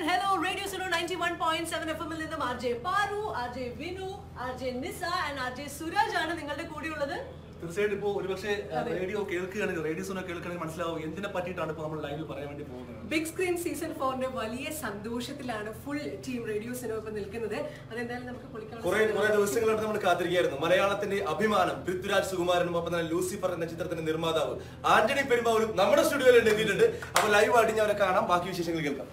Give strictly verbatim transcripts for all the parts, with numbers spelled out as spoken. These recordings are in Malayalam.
hello, Radio Suno ninety-one point seven F M il നിന്നും R J Paru, R J Vinu, R J Nisa and R J Suraj ആണ് നിങ്ങളുടെ കൂടെ ഉള്ളത്. തീർച്ചയായിട്ടും ഇപ്പോൾ ഒരുപക്ഷെ റേഡിയോ കേൾക്കുകയാണെങ്കിൽ റേഡിയോ സുനോ കേൾക്കുകയാണെങ്കിൽ മനസ്സിലാവും എന്തിനെ പറ്റിയിട്ടാണ് ഇപ്പോൾ നമ്മൾ ലൈവിൽ പറയാൻ വേണ്ടി പോകുന്നത്. ബിഗ് സ്ക്രീൻ സീസൺ ഫോറിന്റെ വലിയ സന്തോഷത്തിലാണ് ഫുൾ ടീം റേഡിയോ സുനോ ഇപ്പോൾ നിൽക്കുന്നത്. അതെന്തായാലും നമുക്ക് പൊളിക്കാൻ കുറെ കുറെ ദിവസങ്ങളായിട്ട് നമ്മൾ കാത്തിരിക്കുകയായിരുന്നു. മലയാളത്തിന്റെ അഭിമാനം പൃഥ്വിരാജ് സുകുമാരനും ഒപ്പം തന്നെ ലൂസിഫർ എന്ന ചിത്രത്തിന്റെ നിർമ്മാതാവ് ആന്റണി പെരുമ്പാവൂരും നമ്മുടെ സ്റ്റുഡിയോയിൽ എത്തിയിട്ടുണ്ട്. അപ്പോൾ ലൈവ് ആയിട്ട് അവരെ കാണാം, ബാക്കി വിശേഷങ്ങൾ കേൾക്കാം.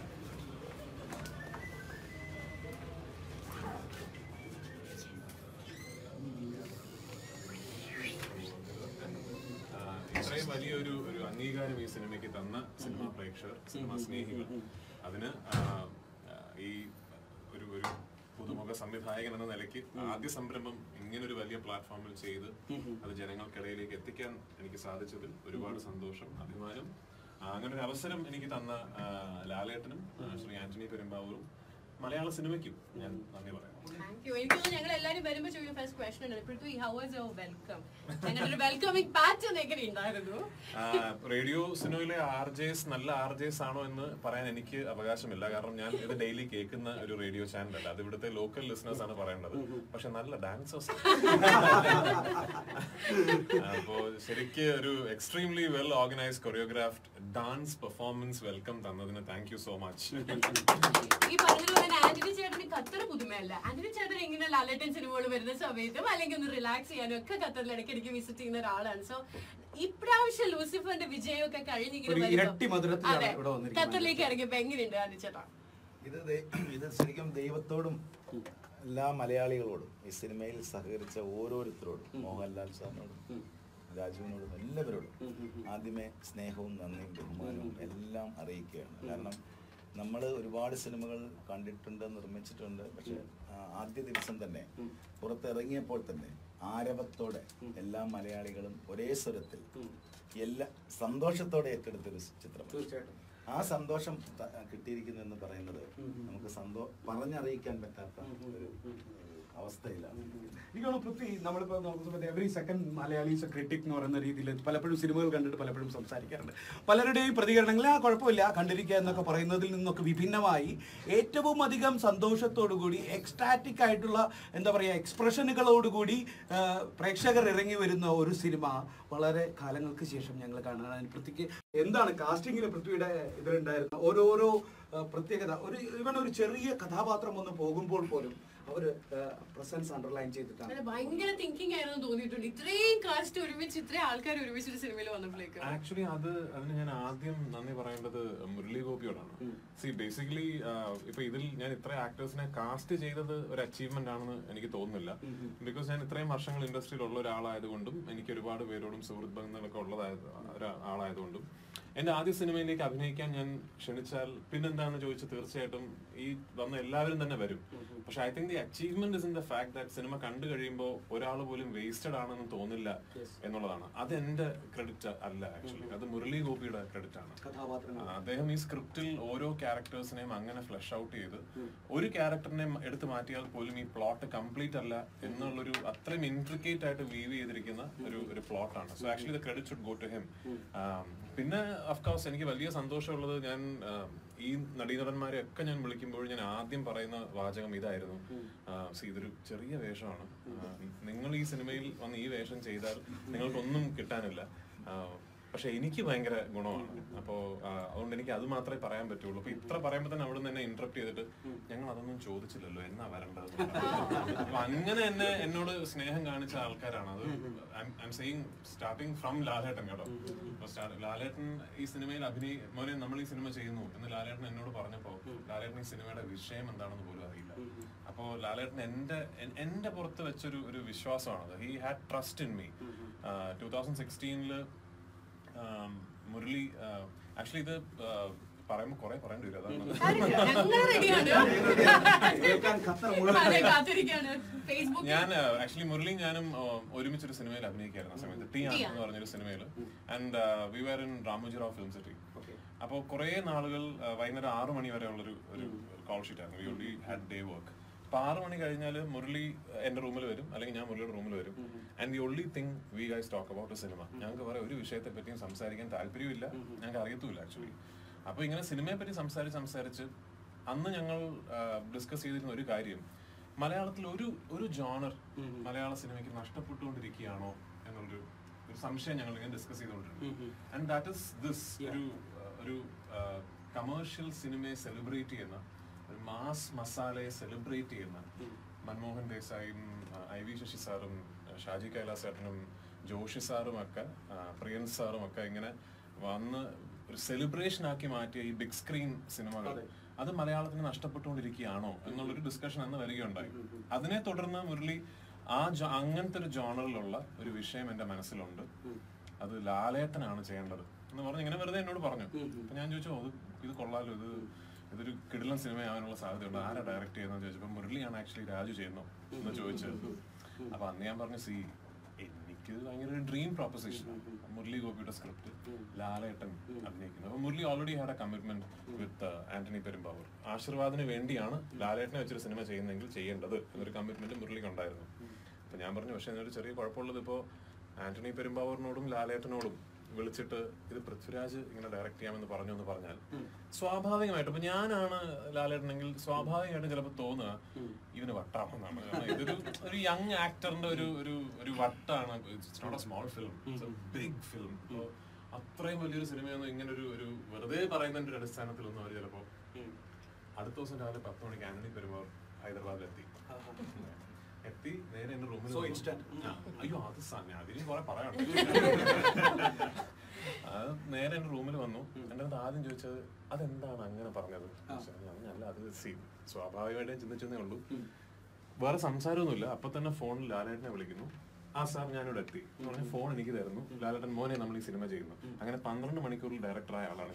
ഇത്രയും വലിയൊരു ഒരു അംഗീകാരം ഈ സിനിമയ്ക്ക് തന്ന സിനിമാ പ്രേക്ഷകർ, സിനിമാ സ്നേഹികൾ, അതിന് ഈ ഒരു ഒരു പുതുമുഖ സംവിധായകൻ എന്ന നിലയ്ക്ക് ആദ്യ സംരംഭം ഇങ്ങനൊരു വലിയ പ്ലാറ്റ്ഫോമിൽ ചെയ്ത് അത് ജനങ്ങൾക്കിടയിലേക്ക് എത്തിക്കാൻ എനിക്ക് സാധിച്ചതിൽ ഒരുപാട് സന്തോഷം, അഭിമാനം. അങ്ങനെ ഒരു അവസരം എനിക്ക് തന്ന ലാലേട്ടനും ശ്രീ ആന്റണി പെരുമ്പാവൂരും മലയാള സിനിമയ്ക്കും ഞാൻ നന്ദി പറയാം. Thank you. എനിക്ക് ഞങ്ങൾ എല്ലാവരും വരുമ്പോൾ ചോദിക്കുന്ന ഫസ്റ്റ് ക്വസ്റ്റൻ ആണ്, Prithvi how was your welcome? അങ്ങനെ ഒരു വെൽക്കമിംഗ് പാറ്റേൺ എങ്ങനെ ഉണ്ടായിരുന്നു? റേഡിയോ സിനോയിലെ ആർ ജെസ് നല്ല ആർ ജെസ് ആണോ എന്ന് പറയാൻ എനിക്ക് അവകാശമില്ല, കാരണം ഞാൻ ഇത് ഡെയിലി കേൾക്കുന്ന ഒരു റേഡിയോ ചാനൽ അല്ല, അത് ഇവിടുത്തെ ലോക്കൽ ലിസണേഴ്സ് ആണ് പറയേണ്ടത്. പക്ഷെ നല്ല ഡാൻസേഴ്സ്. അപ്പോ ശരിക്കും ഒരു extremely well organised choreographed dance performance welcome തന്നതിന് താങ്ക് യു സോ മച്ച്. ഈ പറഞ്ഞതുപോലെ ആന്റണി ചേട്ടന് ഖത്തർ പുതുമയല്ല. ആന്റണി ചേട്ടൻ ഇങ്ങനെ ലാലേട്ടൻ സിനിമകൾ വരുന്ന സമയത്തും അല്ലെങ്കിൽ ഒന്ന് റിലാക്സ് ചെയ്യാനും ഒക്കെ ഖത്തറിൽ ഇടയ്ക്കിടയ്ക്ക് വിസിറ്റ് ചെയ്യുന്ന ഒരാളാണ്. സോ ഇപ്രാവശ്യം ലൂസിഫറിന്റെ വിജയമൊക്കെ കഴിഞ്ഞിങ്ങനെ ഖത്തറിലേക്ക് ഇറങ്ങിയപ്പോ എങ്ങനെയുണ്ട് ആന്റണി ചേട്ടാ? ഇത് ഇത് ശരിക്കും ദൈവത്തോടും എല്ലാ മലയാളികളോടും ഈ സിനിമയിൽ സഹകരിച്ച ഓരോരുത്തരോടും, മോഹൻലാൽ സാറിനോടും രാജുവിനോടും എല്ലാവരോടും ആദ്യമേ സ്നേഹവും നന്ദിയും ബഹുമാനവും എല്ലാം അറിയിക്കുകയാണ്. കാരണം നമ്മൾ ഒരുപാട് സിനിമകൾ കണ്ടിട്ടുണ്ട്, നിർമ്മിച്ചിട്ടുണ്ട്. പക്ഷെ ആദ്യ ദിവസം തന്നെ പുറത്തിറങ്ങിയപ്പോൾ തന്നെ ആരവത്തോടെ എല്ലാ മലയാളികളും ഒരേ സ്വരത്തിൽ എല്ലാ സന്തോഷത്തോടെ ഏറ്റെടുത്തൊരു ചിത്രം. ആ സന്തോഷം കിട്ടിയിരിക്കുന്നു എന്ന് പറയുന്നത് നമുക്ക് സന്തോ പറഞ്ഞറിയിക്കാൻ പറ്റാത്ത ഒരു അവസ്ഥയിലാണ്. എനിക്കാണ് പൃഥ്വി, നമ്മളിപ്പോൾ നോക്കുമ്പോൾ എവറി സെക്കൻഡ് മലയാളീസ് ക്രിട്ടിക് എന്ന് പറയുന്ന രീതിയിൽ പലപ്പോഴും സിനിമകൾ കണ്ടിട്ട് പലപ്പോഴും സംസാരിക്കാറുണ്ട്. പലരുടെയും പ്രതികരണങ്ങൾ ആ കുഴപ്പമില്ല കണ്ടിരിക്കുക എന്നൊക്കെ പറയുന്നതിൽ നിന്നൊക്കെ വിഭിന്നമായി ഏറ്റവും അധികം സന്തോഷത്തോടുകൂടി എക്സ്റ്റാറ്റിക് ആയിട്ടുള്ള എന്താ പറയുക എക്സ്പ്രഷനുകളോടുകൂടി പ്രേക്ഷകർ ഇറങ്ങി വരുന്ന ഒരു സിനിമ വളരെ കാലങ്ങൾക്ക് ശേഷം ഞങ്ങൾ കാണാൻ. പൃഥ്വിക്ക് എന്താണ് കാസ്റ്റിങ്ങിൽ പൃഥ്വിയുടെ ഇതിലുണ്ടായിരുന്ന ഓരോരോ പ്രത്യേകത? ഒരു ഇവൻ ഒരു ചെറിയ കഥാപാത്രം ഒന്ന് പോകുമ്പോൾ പോലും അവര് പ്രസൻസ് അണ്ടർലൈൻ ചെയ്തിട്ടാണ്. ഭയങ്കര തിങ്കിങ് ആയിരുന്നു തോന്നിയിട്ടുണ്ട് ഇത്രയും കാസ്റ്റ് ഒരുമിച്ച് ഇത്രയും ആൾക്കാർ ഒരുമിച്ച് ഒരു സിനിമയിൽ വന്നപ്പോഴേക്ക്. ആക്ച്വലി അത് അതിന് ഞാൻ ആദ്യം നന്ദി പറയേണ്ടത് മുരളി ഗോപിയോടാണ്. സി ബേസിക്കലി ഇപ്പൊ ഇതിൽ ഞാൻ ഇത്ര ആക്ടേഴ്സിനെ കാസ്റ്റ് ചെയ്തത് ഒരു അച്ചീവ്മെന്റ് ആണെന്ന് എനിക്ക് തോന്നുന്നില്ല. ബിക്കോസ് ഞാൻ ഇത്രയും വർഷങ്ങൾ ഇൻഡസ്ട്രിയിൽ ഉള്ള ഒരാളായതുകൊണ്ടും എനിക്ക് ഒരുപാട് പേരോടും സുഹൃത്ത് ബന്ധങ്ങളൊക്കെ ഉള്ളതായത് ഒരാളായതുകൊണ്ടും എന്റെ ആദ്യ സിനിമയിലേക്ക് അഭിനയിക്കാൻ ഞാൻ ക്ഷണിച്ചാൽ പിന്നെന്താണെന്ന് ചോദിച്ചാൽ തീർച്ചയായിട്ടും ഈ വന്ന എല്ലാവരും തന്നെ വരും. പക്ഷെ I think the achievement is in the fact that cinema കണ്ടു കഴിയുമ്പോൾ ഒരാൾ പോലും വേസ്റ്റഡ് ആണെന്ന് തോന്നില്ല എന്നുള്ളതാണ്. അത് എന്റെ ക്രെഡിറ്റ് അല്ല, ആക്ച്വലി അത് മുരളി ഗോപിയുടെ ക്രെഡിറ്റ് ആണ്. അദ്ദേഹം ഈ സ്ക്രിപ്റ്റിൽ ഓരോ ക്യാരക്ടേഴ്സിനെയും അങ്ങനെ ഫ്ലഷ് ഔട്ട് ചെയ്ത് ഒരു ക്യാരക്ടറിനെ എടുത്തു മാറ്റിയാൽ പോലും ഈ പ്ലോട്ട് കംപ്ലീറ്റ് അല്ല എന്നുള്ളൊരു അത്രയും ഇൻട്രിക്കേറ്റ് ആയിട്ട് വീവ് ചെയ്തിരിക്കുന്ന ഒരു ഒരു പ്ലോട്ടാണ്. So actually the credit should go to him. പിന്നെ ഓഫ്കോഴ്സ് എനിക്ക് വലിയ സന്തോഷമുള്ളത്, ഞാൻ ഈ നടീനടന്മാരെ ഒക്കെ ഞാൻ വിളിക്കുമ്പോൾ ഞാൻ ആദ്യം പറയുന്ന വാചകം ഇതായിരുന്നു, ഇതൊരു ചെറിയ വേഷമാണ്, നിങ്ങൾ ഈ സിനിമയിൽ വന്ന് ഈ വേഷം ചെയ്താൽ നിങ്ങൾക്കൊന്നും കിട്ടാനില്ല, പക്ഷെ എനിക്ക് ഭയങ്കര ഗുണമാണ്. അപ്പോൾ അതുകൊണ്ട് എനിക്ക് അത് മാത്രമേ പറയാൻ പറ്റുള്ളൂ. അപ്പൊ ഇത്ര പറയുമ്പോൾ തന്നെ അവിടെ നിന്ന് എന്നെ ഇന്ററപ്റ്റ് ചെയ്തിട്ട് ഞങ്ങൾ അതൊന്നും ചോദിച്ചില്ലല്ലോ, എന്നാ വരേണ്ടത്. അപ്പൊ അങ്ങനെ എന്നെ എന്നോട് സ്നേഹം കാണിച്ച ആൾക്കാരാണ് അത്. I'm saying starting from Lalettan കേട്ടോ. ലാലേട്ടൻ ഈ സിനിമയിൽ അഭിനയി മോനെ നമ്മൾ ഈ സിനിമ ചെയ്യുന്നു എന്ന് ലാലേട്ടൻ എന്നോട് പറഞ്ഞപ്പോ ലാലേട്ടൻ ഈ സിനിമയുടെ വിഷയം എന്താണെന്ന് പോലും അറിയില്ല. അപ്പോ ലാലേട്ടൻ എന്റെ എന്റെ പുറത്ത് വെച്ചൊരു ഒരു വിശ്വാസമാണത്. He had trust in me. Two thousand സിക്സ്റ്റീനില് മുരളി ആക്ച്വലി ഇത് പറയുമ്പോ കൊറേ പറയേണ്ടി വരും, അതാണ്. ഞാൻ ആക്ച്വലി മുരളിയും ഞാനും ഒരുമിച്ചൊരു സിനിമയിൽ അഭിനയിക്കായിരുന്നു ആ സമയത്ത്, ടി എന്ന് പറഞ്ഞൊരു സിനിമയിൽ. And we were in Ramoji Rao film city. അപ്പോൾ കുറെ നാളുകൾ വൈകുന്നേരം ആറു മണി വരെ ഉള്ളൊരു ഒരു കോൾ ഷീറ്റ് ആയിരുന്നു. We only had day work. അപ്പൊ ആറ് മണി കഴിഞ്ഞാൽ മുരളി എന്റെ റൂമിൽ വരും, അല്ലെങ്കിൽ ഞാൻ മുരളിയുടെ റൂമിൽ വരും. And the only thing we guys talk about cinema. ഞങ്ങൾക്ക് വേറെ ഒരു വിഷയത്തെ പറ്റിയും സംസാരിക്കാൻ താല്പര്യമില്ല, ഞങ്ങൾക്ക് അറിയത്തുമില്ല ആക്ച്വലി. അപ്പൊ ഇങ്ങനെ സിനിമയെ പറ്റി സംസാരിച്ച് സംസാരിച്ച് അന്ന് ഞങ്ങൾ ഡിസ്കസ് ചെയ്തിരുന്ന ഒരു കാര്യം, മലയാളത്തിൽ ഒരു ഒരു ജോണർ മലയാള സിനിമയ്ക്ക് നഷ്ടപ്പെട്ടുകൊണ്ടിരിക്കുകയാണോ എന്നുള്ളൊരു ഒരു സംശയം ഞങ്ങൾ ഇങ്ങനെ ഡിസ്കസ് ചെയ്തുകൊണ്ടിരുന്നു. ആൻഡ് ദാറ്റ് ഇസ് ദിസ് ഒരു ഒരു കമേഴ്ഷ്യൽ സിനിമയെ സെലിബ്രേറ്റ് ചെയ്യുന്ന, ഒരു മാസ് മസാലയെ സെലിബ്രേറ്റ് ചെയ്യുന്ന മൻമോഹൻ ദേശായും ഐ വി ശശി സാറും ഷാജി കൈലാസ് ചേട്ടനും ജോഷി സാറും ഒക്കെ പ്രിയൻ സാറും ഒക്കെ ഇങ്ങനെ വന്ന് ഒരു സെലിബ്രേഷൻ ആക്കി മാറ്റിയ ഈ ബിഗ് സ്ക്രീൻ സിനിമകൾ അത് മലയാളത്തിന് നഷ്ടപ്പെട്ടുകൊണ്ടിരിക്കുകയാണോ എന്നുള്ളൊരു ഡിസ്കഷൻ അന്ന് വരികയുണ്ടായി. അതിനെ തുടർന്ന് മുരളി ആ അങ്ങനത്തെ ഒരു ജോണറിലുള്ള ഒരു വിഷയം എന്റെ മനസ്സിലുണ്ട്, അത് ലാലേട്ടനാണ് ചെയ്യേണ്ടത് എന്ന് പറഞ്ഞ് ഇങ്ങനെ വെറുതെ എന്നോട് പറഞ്ഞു. അപ്പൊ ഞാൻ ചോദിച്ചു, അത് ഇത് കൊള്ളാലോ, ഇത് ഇതൊരു കിടിലൻ സിനിമയാവാനുള്ള സാധ്യതയുണ്ട്, ആരാ ഡയറക്ട് ചെയ്യുന്നത് ചോദിച്ചപ്പോൾ മുരളിയാണ് ആക്ച്വലി രാജു ചെയ്യുന്നു എന്ന് ചോദിച്ചത്. അപ്പൊ അന്ന് ഞാൻ പറഞ്ഞു, സി എനിക്ക് ഭയങ്കര ഒരു ഡ്രീം പ്രൊപ്പോസിഷൻ, മുരളി ഗോപിയുടെ സ്ക്രിപ്റ്റ്, ലാലേട്ടൻ അഭിനയിക്കുന്നത്. അപ്പൊ Murali already had a commitment with Antony Perumbavoor. ആശീർവാദിന് വേണ്ടിയാണ് ലാലേട്ടനെ വെച്ചൊരു സിനിമ ചെയ്യുന്നതെങ്കിൽ ചെയ്യേണ്ടത് എന്നൊരു കമ്മിറ്റ്മെന്റ് മുരളിക്ക് ഉണ്ടായിരുന്നു. അപ്പൊ ഞാൻ പറഞ്ഞു, പക്ഷെ എന്നൊരു ചെറിയ കുഴപ്പമുള്ളത്, ഇപ്പോ ആന്റണി പെരുമ്പാവൂരിനോടും ലാലേട്ടനോടും വിളിച്ചിട്ട് ഇത് പൃഥ്വിരാജ് ഇങ്ങനെ ഡയറക്ട് ചെയ്യാമെന്ന് പറഞ്ഞു എന്ന് പറഞ്ഞാൽ സ്വാഭാവികമായിട്ടും ഇപ്പൊ ഞാനാണ് ലാലേട്ടനെങ്കിൽ സ്വാഭാവികമായിട്ടും ചിലപ്പോൾ തോന്നുക ഇവന് വട്ടാണെന്നാണ്. ഇതൊരു ഒരു യങ് ആക്ടറിന്റെ ഒരു ഒരു ഒരു വട്ടാണ്. It's not a small film, it's a big film. അപ്പോൾ അത്രയും വലിയൊരു സിനിമയൊന്നും ഇങ്ങനെ ഒരു ഒരു വെറുതെ പറയുന്നതിന്റെ ഒരു അടിസ്ഥാനത്തിലൊന്നും അവർ ചിലപ്പോ. അടുത്ത ദിവസം രാവിലെ പത്ത് മണിക്ക് ആന്റണി പെരുമ്പാവൂർ ഹൈദരാബാദിലെത്തി എത്തി നേരെ എന്റെ റൂമിൽ. അയ്യോ അത് അതിനും കുറെ പറയാനുണ്ട്. അത് നേരെ എന്റെ റൂമിൽ വന്നു. എന്റെ അടുത്ത് ആദ്യം ചോദിച്ചത്, അതെന്താണ് അങ്ങനെ പറഞ്ഞത്? അല്ല, അത് സ്വാഭാവികമായിട്ടും ചിന്തിച്ചതേ ഉള്ളൂ, വേറെ സംസാരമൊന്നുമില്ല. അപ്പൊ തന്നെ ഫോണിൽ ലാലേട്ടനെ വിളിക്കുന്നു. ആ സാർ ഞാനിവിടെ എത്തി എന്ന് പറഞ്ഞ ഫോൺ എനിക്ക് തരുന്നു. ലാലേട്ടൻ, മോനെ നമ്മൾ ഈ സിനിമ ചെയ്യുന്നു. അങ്ങനെ പന്ത്രണ്ട് മണിക്കൂറിൽ ഡയറക്ടറായ ആളാണ്.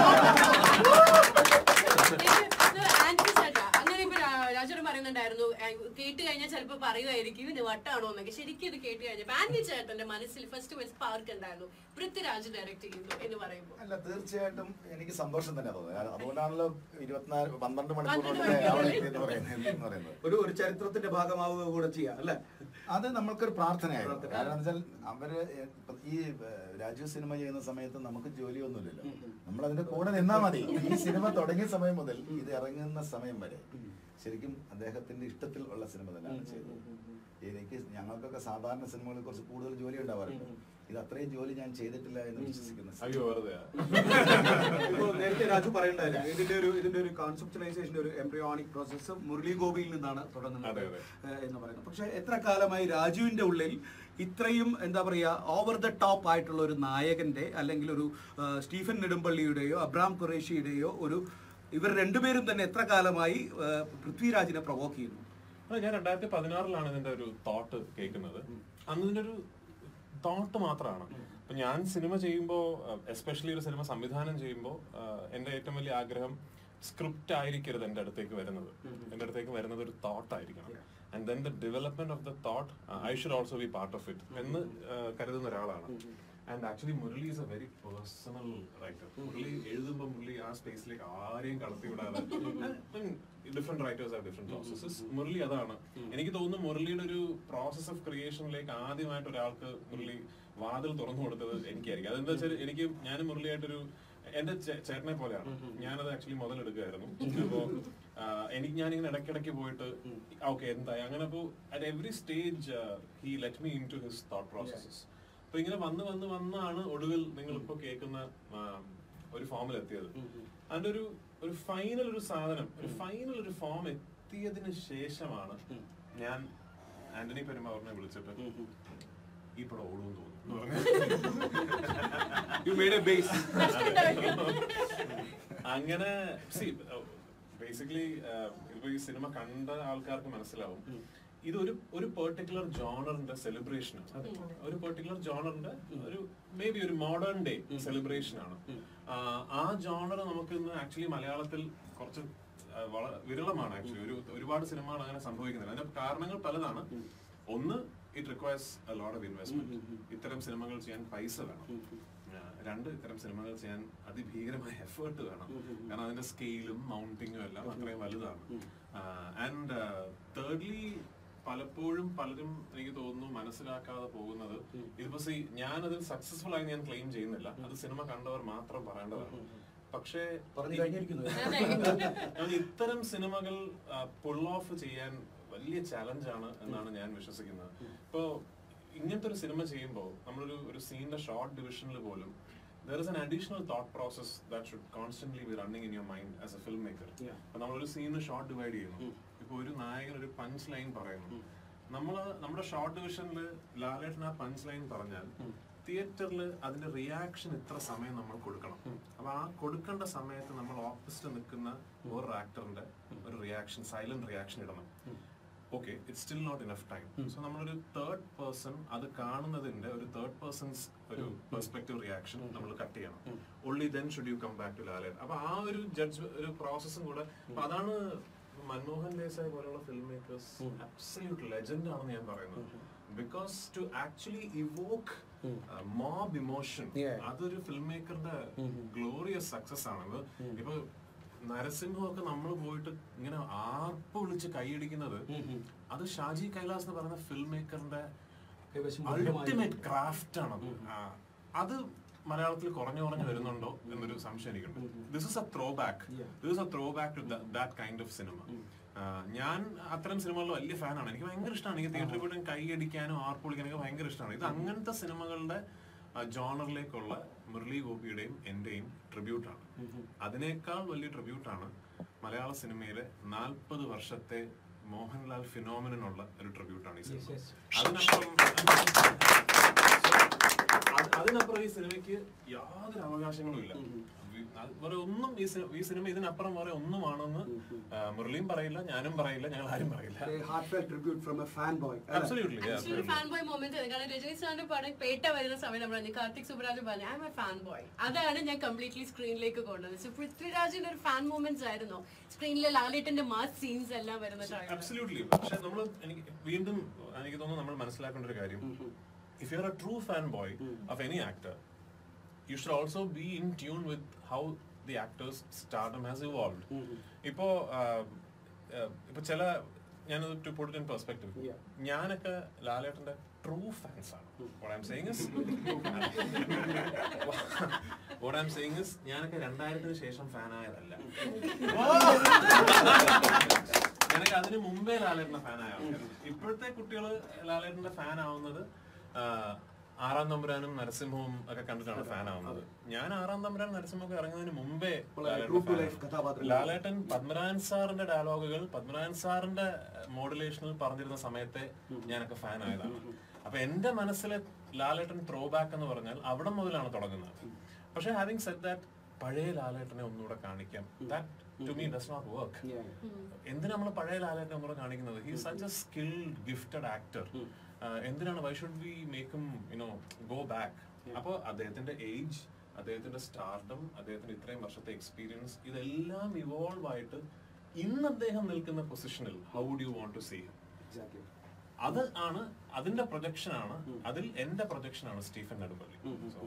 അങ്ങനെ ഇപ്പൊ രാജുവിന് പറയുന്നുണ്ടായിരുന്നു, കേട്ട് കഴിഞ്ഞാൽ ചിലപ്പോ പറയുമായിരിക്കും ഇത് വട്ടാണോ എന്നൊക്കെ. ശരിക്കും ഇത് കേട്ട് കഴിഞ്ഞപ്പോ ആന്റി ചേട്ടന്റെ മനസ്സിൽ ഫസ്റ്റ് സ്പാർക്ക് ഉണ്ടായിരുന്നു, പൃഥ്വിരാജ് ഡയറക്ട് ചെയ്യുന്നു എന്ന് പറയുമ്പോൾ. അല്ല, തീർച്ചയായിട്ടും എനിക്ക് സന്തോഷം തന്നെ തോന്നുന്നത്. അതുകൊണ്ടാണല്ലോ ഇരുപത്തിനാല് പന്ത്രണ്ട് മണിക്കൂർ ഒരു ഒരു ചരിത്രത്തിന്റെ ഭാഗമാവുക കൂടെ ചെയ്യാം അല്ലെ. അത് നമ്മൾക്കൊരു പ്രാർത്ഥനയായിരുന്നു. കാരണം എന്താ വെച്ചാൽ അവര് ഈ രാജു സിനിമ ചെയ്യുന്ന സമയത്ത് നമുക്ക് ജോലിയൊന്നുമില്ലല്ലോ, നമ്മൾ അതിന്റെ കൂടെ നിന്നാ മതി. ഈ സിനിമ തുടങ്ങിയ സമയം മുതൽ ഇത് ഇറങ്ങുന്ന സമയം വരെ ശരിക്കും അദ്ദേഹത്തിന്റെ ഇഷ്ടത്തിൽ ഉള്ള സിനിമ തന്നെയാണ് ചെയ്തത്. എനിക്ക് ഞങ്ങൾക്കൊക്കെ സാധാരണ സിനിമകളെ കുറിച്ച് കൂടുതൽ ജോലി ഉണ്ടാവാറുണ്ട്. ഇത് അത്രയും ജോലി ഞാൻ ചെയ്തിട്ടില്ല എന്ന് വിശ്വസിക്കുന്നു. നേരത്തെ രാജു പറയണ്ടായിരുന്നു, ഇതിന്റെ ഒരു ഇതിന്റെ ഒരു കോൺസെപ്റ്റലൈസേഷന്റെ ഒരു എംബ്രിയോണിക് പ്രോസസ്സ് മുരളി ഗോപിയിൽ നിന്നാണ് തുടങ്ങുന്നത് എന്ന് പറയുന്നത്. പക്ഷെ എത്ര കാലമായി രാജുവിന്റെ ഉള്ളിൽ ഇത്രയും എന്താ പറയുക ഓവർ ദ ടോപ്പ് ആയിട്ടുള്ള ഒരു നായകന്റെ അല്ലെങ്കിൽ ഒരു സ്റ്റീഫൻ നെടുമ്പള്ളിയുടെയോ അബ്രാം ഖുറേഷിയുടെയോ ഒരു ഇവർ രണ്ടുപേരും തന്നെ എത്ര കാലമായി പൃഥ്വിരാജിനെ പ്രൊവോക്ക് ചെയ്യുന്നു? ഞാൻ രണ്ടായിരത്തി പതിനാറിലാണ് ഇതിന്റെ ഒരു തോട്ട് കേൾക്കുന്നത്. അന്ന് ഇതിന്റെ ഒരു തോട്ട് മാത്രമാണ്. അപ്പൊ ഞാൻ സിനിമ ചെയ്യുമ്പോൾ, എസ്പെഷ്യലി ഒരു സിനിമ സംവിധാനം ചെയ്യുമ്പോൾ, എന്റെ ഏറ്റവും വലിയ ആഗ്രഹം സ്ക്രിപ്റ്റ് ആയിരിക്കരുത് എന്റെ അടുത്തേക്ക് വരുന്നത്. എന്റെ അടുത്തേക്ക് വരുന്നത് ഒരു തോട്ട് ആയിരിക്കണം. And then the development of the thought I should also be part of it എന്ന് കരുതുന്ന ഒരാളാണ്. And actually Murali is a very personal writer. Murali എഴുതുമ്പോൾ മുരളി ആ സ്പേസിലേക്ക് ആരെയും കടത്തി വിടാതെ, different writers are different processes. Murali അതാണ്. എനിക്ക് തോന്നുന്നു മുരളിയുടെ ഒരു പ്രോസസ് ഓഫ് ക്രിയേഷനിലേക്ക് ആദ്യമായിട്ട് ഒരാൾക്ക് മുരളി വാതിൽ തുറന്നു കൊടുത്തത് എനിക്കായിരിക്കും. അതെന്താ വെച്ചാൽ എനിക്ക് ഞാൻ മുരളിയായിട്ടൊരു എന്റെ ചേട്ടനെ പോലെയാണ്. ഞാനത് ആക്ച്വലി മുതലെടുക്കുകയായിരുന്നു. അപ്പോ എനിക്ക് ഞാനിങ്ങനെ ഇടയ്ക്കിടയ്ക്ക് പോയിട്ട് ഓക്കെ എന്തായി അങ്ങനെ. അപ്പോ at every stage he let me into his thought processes. അപ്പൊ ഇങ്ങനെ വന്ന് വന്ന് വന്നാണ് ഒടുവിൽ നിങ്ങൾ ഇപ്പൊ കേൾക്കുന്ന ഒരു ഫോമിൽ എത്തിയത്. അതിന്റെ ഒരു ഒരു ഫൈനൽ ഒരു സാധനം, ഒരു ഫൈനൽ ഒരു ഫോം എത്തിയതിന് ശേഷമാണ് ഞാൻ ആന്റണി പെരുമ്പാവൂരിനെ വിളിച്ചിട്ട് ഈ പടം ഓടുമെന്ന് തോന്നുന്നു. അങ്ങനെ ബേസിക്കലി ഇപ്പൊ ഈ സിനിമ കണ്ട ആൾക്കാർക്ക് മനസ്സിലാവും ഇതൊരു ഒരു പെർട്ടിക്കുലർ ജോണറിന്റെ സെലിബ്രേഷൻ ആണ്. ഒരു പെർട്ടിക്കുലർ ജോണറിന്റെ ഒരു മേ ബി ഒരു മോഡേൺ ഡേ സെലിബ്രേഷൻ ആണ്. ആ ജോണർ നമുക്ക് ഇന്ന് ആക്ച്വലി മലയാളത്തിൽ കുറച്ച് വളരെ വിരളമാണ്. ആക്ച്വലി ഒരു ഒരുപാട് സിനിമകൾ അങ്ങനെ സംഭവിക്കുന്നില്ല. അതിന്റെ കാരണങ്ങൾ പലതാണ്. ഒന്ന്, it requires a lot of investment. ഇത്തരം സിനിമകൾ ചെയ്യാൻ പൈസ വേണം. രണ്ട്, ഇത്തരം സിനിമകൾ ചെയ്യാൻ അതിഭീകരമായ എഫേർട്ട് വേണം. കാരണം അതിന്റെ സ്കെയിലും മൗണ്ടിങ്ങും എല്ലാം അത്രയും വലുതാണ്. ആൻഡ് തേർഡ്ലി, പലപ്പോഴും പലരും എനിക്ക് തോന്നുന്നു മനസ്സിലാക്കാതെ പോകുന്നത്, ഇതിപ്പോ സി ഞാനതിൽ സക്സസ്ഫുൾ ആയി ഞാൻ ക്ലെയിം ചെയ്യുന്നില്ല, അത് സിനിമ കണ്ടവർ മാത്രം പറയേണ്ടതാണ്. പക്ഷേ പറഞ്ഞു കഴിഞ്ഞിരിക്കുന്നു. ഇത്തരം സിനിമകൾ പുൾ ഓഫ് ചെയ്യാൻ വലിയ ചലഞ്ചാണ് എന്നാണ് ഞാൻ വിശ്വസിക്കുന്നത്. ഇപ്പോ ഇങ്ങനത്തെ ഒരു സിനിമ ചെയ്യുമ്പോൾ നമ്മളൊരു ഒരു സീനിന്റെ ഷോർട്ട് ഡിവിഷനിൽ പോലും there is an additional thought process that should constantly be running in your mind as a filmmaker. അപ്പോൾ നമ്മളൊരു സീനിന് ഷോർട്ട് ഡിവൈഡ് ചെയ്യുന്നു. ഇപ്പോൾ ഒരു നായകൻ ഒരു പഞ്ച് ലൈൻ പറയുന്നു. നമ്മൾ നമ്മുടെ ഷോർട്ട് ഡിവിഷനിൽ ലാലേട്ടൻ ആ പഞ്ച് ലൈൻ പറഞ്ഞാൽ തിയേറ്ററിൽ അതിന്റെ റിയാക്ഷൻ ഇത്ര സമയം നമ്മൾ കൊടുക്കണം. അപ്പൊ ആ കൊടുക്കേണ്ട സമയത്ത് നമ്മൾ ഓപ്പോസിറ്റ് നിൽക്കുന്ന ഒരു ആക്ടറിന്റെ ഒരു റിയാക്ഷൻ, സൈലന്റ് റിയാക്ഷൻ ഇടണം. Okay, it's still not enough time. So നമ്മളൊരു തേർഡ് പേഴ്സൺ അത് കാണുന്നതിന്റെ ഒരു തേർഡ് പേഴ്സൺസ് ഒരു പെർസ്പെക്റ്റീവ് റിയാക്ഷൻ നമ്മൾ കട്ട് ചെയ്യണം. Only then should you come back to Lalettan. അപ്പൊ ആ ഒരു ജഡ്ജ് ഒരു പ്രോസസ്സും കൂടെ. അപ്പൊ അതാണ് മൻമോഹൻ ദേശായി പോലുള്ള ഫിലിം മേക്കേഴ്സ് അബ്സല്യൂട്ട് ലെജൻഡ് ആണെന്ന് ഞാൻ പറയുന്നത്. Because to actually evoke mob emotion, അതൊരു ഫിലിം മേക്കറുടെ ഗ്ലോറിയസ് സക്സസ് ആണ്. ഇപ്പൊ നരസിംഹമൊക്കെ നമ്മൾ പോയിട്ട് ഇങ്ങനെ ആർപ്പ് വിളിച്ച് കൈയടിക്കുന്നത് അത് ഷാജി കൈലാസ് എന്ന് പറയുന്ന ഫിലിം മേക്കറിന്റെ അൾട്ടിമേറ്റ് ക്രാഫ്റ്റ് ആണ്. അത് മലയാളത്തിൽ കുറഞ്ഞു കുറഞ്ഞു വരുന്നുണ്ടോ എന്നൊരു സംശയം എനിക്കുണ്ട്. This is a throwback this is a throwback to that kind of cinema. ഞാൻ അത്തരം സിനിമകളിൽ വലിയ ഫാനാണ്. എനിക്ക് ഭയങ്കര ഇഷ്ടമാണ്. എനിക്ക് തിയേറ്ററിൽ പോയിട്ട് കൈയടിക്കാനോ ആർപ്പ് വിളിക്കാനൊക്കെ ഭയങ്കര ഇഷ്ടമാണ്. ഇത് അങ്ങനത്തെ സിനിമകളുടെ ജോണറിലേക്കുള്ള മുരളി ഗോപിയുടെയും എന്റെയും ട്രിബ്യൂട്ടാണ്. അതിനേക്കാൾ വലിയ ട്രിബ്യൂട്ടാണ് മലയാള സിനിമയിലെ നാൽപ്പത് വർഷത്തെ മോഹൻലാൽ ഫിനോമിനുള്ള ഒരു ട്രിബ്യൂട്ടാണ് ഈ സിനിമ. അതിനപ്പുറം അതിനപ്പുറം ഈ സിനിമയ്ക്ക് യാതൊരു അവകാശങ്ങളും ഇല്ല. വേറെ ഒന്നും ഈ സിനിമ ഇതിനപ്പുറം വേറെ ഒന്നുമാണെന്ന് മുരളിയും പറയില്ല, ഞാനും പറയില്ല, ഞങ്ങൾ ആരും പറയില്ല. രജനി സാറിന്റെ പടം പേട്ട വരുന്ന സമയം നമ്മൾ കാർത്തിക് സുബ്രാജ് പറഞ്ഞു I'm a fan boy. അതാണ് ഞാൻ കംപ്ലീറ്റ്ലി സ്ക്രീനിലേക്ക് കൊണ്ടുവന്നത്. സോ പൃഥ്വിരാജിന്റെ ഒരു ഫാൻ മൂമെന്റ്സ് ആയിരുന്നു സ്ക്രീനിലെ ലാലേട്ടന്റെ മാസ് സീൻസ് എല്ലാം വരുന്ന സമയം. അബ്സല്യൂട്ട്ലി. പക്ഷെ നമ്മൾ എനിക്ക് വീണ്ടും എനിക്ക് തോന്നുന്നു നമ്മൾ മനസ്സിലാക്കേണ്ട ഒരു കാര്യം, if you're a true fanboy of any actor, you should also be in tune with how the actor's stardom has evolved. ഇപ്പോ ഇപ്പൊ ചില ഞാൻ to put it in perspective, ഞാനൊക്കെ ലാലേട്ടന്റെ true fans ആണ്. What I'm saying is what I'm saying is ഞാനൊക്കെ രണ്ടായിരത്തിന് ശേഷം ഫാൻ ആയതല്ല. ഞാനൊക്കെ അതിന് മുമ്പേ ലാലേട്ടന്റെ ഫാൻ ആയ ആൾക്കാരാണ്. ഇപ്പോഴത്തെ കുട്ടികൾ ലാലേട്ടന്റെ ഫാൻ ആവുന്നത് ആറാം തമ്പുരാനും നരസിംഹവും ഒക്കെ കണ്ടിട്ടാണ് ഫാൻ ആവുന്നത്. ഞാൻ ആറാം തമ്പുരാൻ നരസിംഹമൊക്കെ ഇറങ്ങുന്നതിന് മുമ്പേ ലാലേട്ടൻ പത്മനാഭൻ സാറിന്റെ ഡയലോഗുകൾ പത്മനാഭൻ സാറിന്റെ മോഡുലേഷനിൽ പറഞ്ഞിരുന്ന സമയത്തെ ഞാനൊക്കെ ഫാൻ ആയതാണ്. അപ്പൊ എന്റെ മനസ്സിലെ ലാലേട്ടൻ ത്രോ ബാക്ക് എന്ന് പറഞ്ഞാൽ അവിടെ മുതലാണ് തുടങ്ങുന്നത്. പക്ഷെ ഹാവിങ് സെഡ് ദാറ്റ് പഴയ ലാലേട്ടനെ ഒന്നുകൂടെ കാണിക്കാം, that to me does not work. എന്തിനാ നമ്മൾ പഴയ ലാലേട്ടനെ ഒന്നുകൂടെ കാണിക്കുന്നത്? He is such a skilled gifted actor. എന്തിനാണ് why should we make him you know go back? അപ്പോൾ അദ്ദേഹത്തിന്റെ ഏജ്, അദ്ദേഹത്തിന്റെ സ്റ്റാർഡം, അദ്ദേഹത്തിന്റെ ഇത്രയും വർഷത്തെ എക്സ്പീരിയൻസ്, ഇതെല്ലാം ഇവോൾവ് ആയിട്ട് ഇന്ന് അദ്ദേഹം നിൽക്കുന്ന പൊസിഷനിൽ how do you want to see him? അത് ആണ് അതിന്റെ പ്രൊജക്ഷൻ ആണ്. അതിൽ എന്റെ പ്രൊജക്ഷൻ ആണ് സ്റ്റീഫൻ നെടുമ്പള്ളി.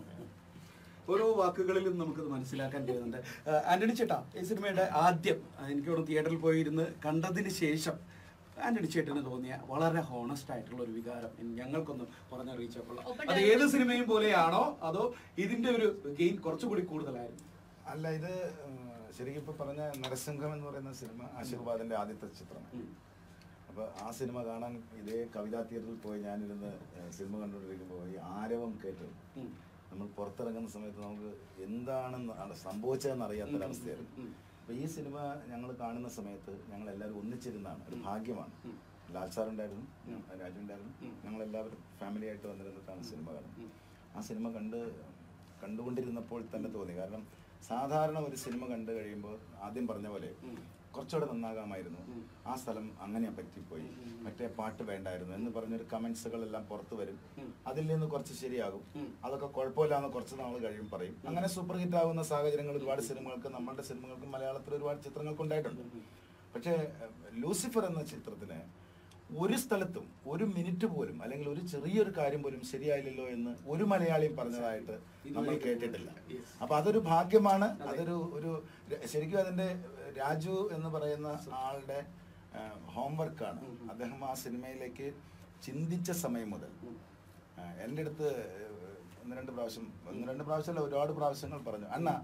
ഓരോ വാക്കുകളിലും നമുക്കത് മനസ്സിലാക്കാൻ കഴിയുന്നുണ്ട്. ആന്റണി ചേട്ടാ, ഈ സിനിമയുടെ ആദ്യം എനിക്കോട് തിയേറ്ററിൽ പോയിരുന്ന് കണ്ടതിന് ശേഷം ആന്റണി ചേട്ടന് തോന്നിയ വളരെ ഹോണസ്റ്റ് ആയിട്ടുള്ള ഒരു വികാരം ഞങ്ങൾക്കൊന്ന് പറഞ്ഞറിയിച്ചപ്പോൾ അത് ഏത് സിനിമയും പോലെയാണോ അതോ ഇതിന്റെ ഒരു ഗെയിൻ കുറച്ചുകൂടി കൂടുതലായിരുന്നു? അല്ല, ഇത് ശരിക്കും ഇപ്പൊ പറഞ്ഞ നരസിംഹം എന്ന് പറയുന്ന സിനിമ ആശീർവാദിന്റെ ആദ്യത്തെ ചിത്രമാണ്. അപ്പൊ ആ സിനിമ കാണാൻ ഇതേ കവിതാ തിയേറ്ററിൽ പോയി ഞാനിരുന്ന് സിനിമ കണ്ടുകൊണ്ടിരിക്കുമ്പോൾ ഈ ആരവം കേട്ടു നമ്മൾ പുറത്തിറങ്ങുന്ന സമയത്ത് നമുക്ക് എന്താണ് സംഭവിച്ചതെന്ന് അറിയാത്തൊരവസ്ഥയായിരുന്നു. അപ്പൊ ഈ സിനിമ ഞങ്ങൾ കാണുന്ന സമയത്ത് ഞങ്ങൾ എല്ലാവരും ഒന്നിച്ചിരുന്നാണ്, ഒരു ഭാഗ്യമാണ്. ലാൽ സാർ ഉണ്ടായിരുന്നു, രാജു ഉണ്ടായിരുന്നു, ഞങ്ങളെല്ലാവരും ഫാമിലി ആയിട്ട് വന്നിരുന്നിട്ടാണ് സിനിമ കാണുന്നത്. ആ സിനിമ കണ്ട് കണ്ടുകൊണ്ടിരുന്നപ്പോൾ തന്നെ തോന്നി, കാരണം സാധാരണ ഒരു സിനിമ കണ്ടു കഴിയുമ്പോൾ ആദ്യം പറഞ്ഞ പോലെ കുറച്ചുകൂടെ നന്നാകാമായിരുന്നു, ആ സ്ഥലം അങ്ങനെ പറ്റിപ്പോയി, മറ്റേ പാട്ട് വേണ്ടായിരുന്നു എന്ന് പറഞ്ഞൊരു കമന്റ്സുകളെല്ലാം പുറത്തു വരും. അതിൽ നിന്ന് കുറച്ച് ശരിയാകും, അതൊക്കെ കുഴപ്പമില്ലാന്ന് കുറച്ച് നാൾ കഴിയും പറയും. അങ്ങനെ സൂപ്പർ ഹിറ്റ് ആകുന്ന സാഹചര്യങ്ങൾ ഒരുപാട് സിനിമകൾക്ക്, നമ്മളുടെ സിനിമകൾക്ക്, മലയാളത്തിൽ ഒരുപാട് ചിത്രങ്ങൾക്ക് ഉണ്ടായിട്ടുണ്ട്. പക്ഷേ ലൂസിഫർ എന്ന ചിത്രത്തിന് ഒരു സ്ഥലത്തും ഒരു മിനിറ്റ് പോലും അല്ലെങ്കിൽ ഒരു ചെറിയൊരു കാര്യം പോലും ശരിയായില്ലല്ലോ എന്ന് ഒരു മലയാളിയും പറഞ്ഞതായിട്ട് നമ്മൾ കേട്ടിട്ടില്ല. അപ്പൊ അതൊരു ഭാഗ്യമാണ്. അതൊരു ഒരു ശരിക്കും അതിന്റെ രാജു എന്ന് പറയുന്ന ആളുടെ ഹോംവർക്കാണ്. അദ്ദേഹം ആ സിനിമയിലേക്ക് ചിന്തിച്ച സമയം മുതൽ എൻ്റെ അടുത്ത് ഒന്ന് രണ്ട് പ്രാവശ്യം ഒന്ന് രണ്ട് പ്രാവശ്യമല്ല ഒരുപാട് പ്രാവശ്യങ്ങൾ പറഞ്ഞു, അണ്ണ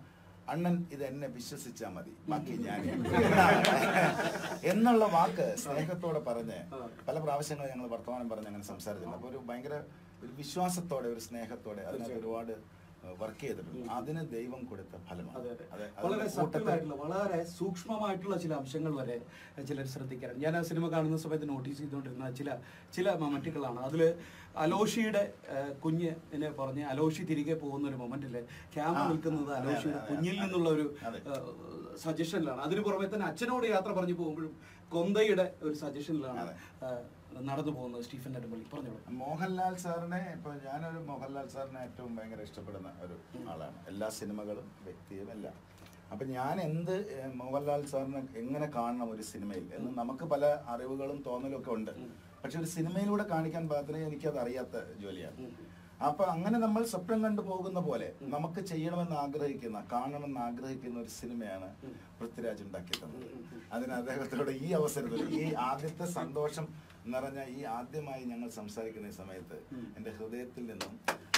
അണ്ണൻ ഇത് എന്നെ വിശ്വസിച്ചാൽ മതി, ബാക്കി ഞാൻ എന്നുള്ള വാക്ക് സ്നേഹത്തോടെ പറഞ്ഞ് പല പ്രാവശ്യങ്ങൾ ഞങ്ങൾ വർത്തമാനം പറഞ്ഞ് അങ്ങനെ സംസാരിച്ചിട്ടുണ്ട്. അപ്പോൾ ഒരു ഭയങ്കര ഒരു വിശ്വാസത്തോടെ ഒരു സ്നേഹത്തോടെ അതിനകത്ത് ഒരുപാട് വർക്ക് ചെയ്തിട്ടുണ്ട്. അതിന് ദൈവം കൊടുത്ത ഫലമാണ്. വളരെ സത്യമായിട്ടുള്ള വളരെ സൂക്ഷ്മമായിട്ടുള്ള ചില അംശങ്ങൾ വരെ ചിലർ ശ്രദ്ധിക്കാറുണ്ട്. ഞാൻ ആ സിനിമ കാണുന്ന സമയത്ത് നോട്ടീസ് ചെയ്തുകൊണ്ടിരുന്ന ചില ചില മൊമെന്റുകളാണ്. അതിൽ അലോഷിയുടെ കുഞ്ഞ് എന്നെ പറഞ്ഞ് അലോഷി തിരികെ പോകുന്ന ഒരു മൊമെന്റില് ക്യാമറ നിൽക്കുന്നത് അലോഷിയുടെ കുഞ്ഞിൽ നിന്നുള്ള ഒരു സജഷനിലാണ്. അതിന് പുറമെ തന്നെ അച്ഛനോട് യാത്ര പറഞ്ഞു പോകുമ്പോഴും കൊന്തയുടെ ഒരു സജഷനിലാണ് നടന്നു പോകുന്നത്. സ്റ്റീഫൻ നെടുമ്പള്ളി പറഞ്ഞോളൂ. മോഹൻലാൽ സാറിനെ ഇപ്പൊ ഞാനൊരു മോഹൻലാൽ സാറിനെ ഏറ്റവും ഭയങ്കര ഇഷ്ടപ്പെടുന്ന ഒരു ആളാണ്. എല്ലാ സിനിമകളും വ്യക്തിയും എല്ലാം. അപ്പൊ ഞാൻ എന്ത് മോഹൻലാൽ സാറിനെ എങ്ങനെ കാണണം ഒരു സിനിമയിൽ എന്ന് നമുക്ക് പല അറിവുകളും തോന്നലും ഒക്കെ ഉണ്ട്. പക്ഷെ ഒരു സിനിമയിലൂടെ കാണിക്കാൻ പാകത്തിന് എനിക്കത് അറിയാത്ത ജോലിയാണ്. അപ്പൊ അങ്ങനെ നമ്മൾ സ്വപ്നം കണ്ടു പോകുന്ന പോലെ നമുക്ക് ചെയ്യണമെന്ന് ആഗ്രഹിക്കുന്ന കാണണമെന്ന് ആഗ്രഹിക്കുന്ന ഒരു സിനിമയാണ് പൃഥ്വിരാജ് ഉണ്ടാക്കി തന്നത്. അതിന് അദ്ദേഹത്തോട് ഈ അവസരത്തിൽ ഈ ആദ്യത്തെ സന്തോഷം നിറഞ്ഞ ഈ ആദ്യമായി ഞങ്ങൾ സംസാരിക്കുന്ന ഈ സമയത്ത് എന്റെ ഹൃദയത്തിൽ നിന്നും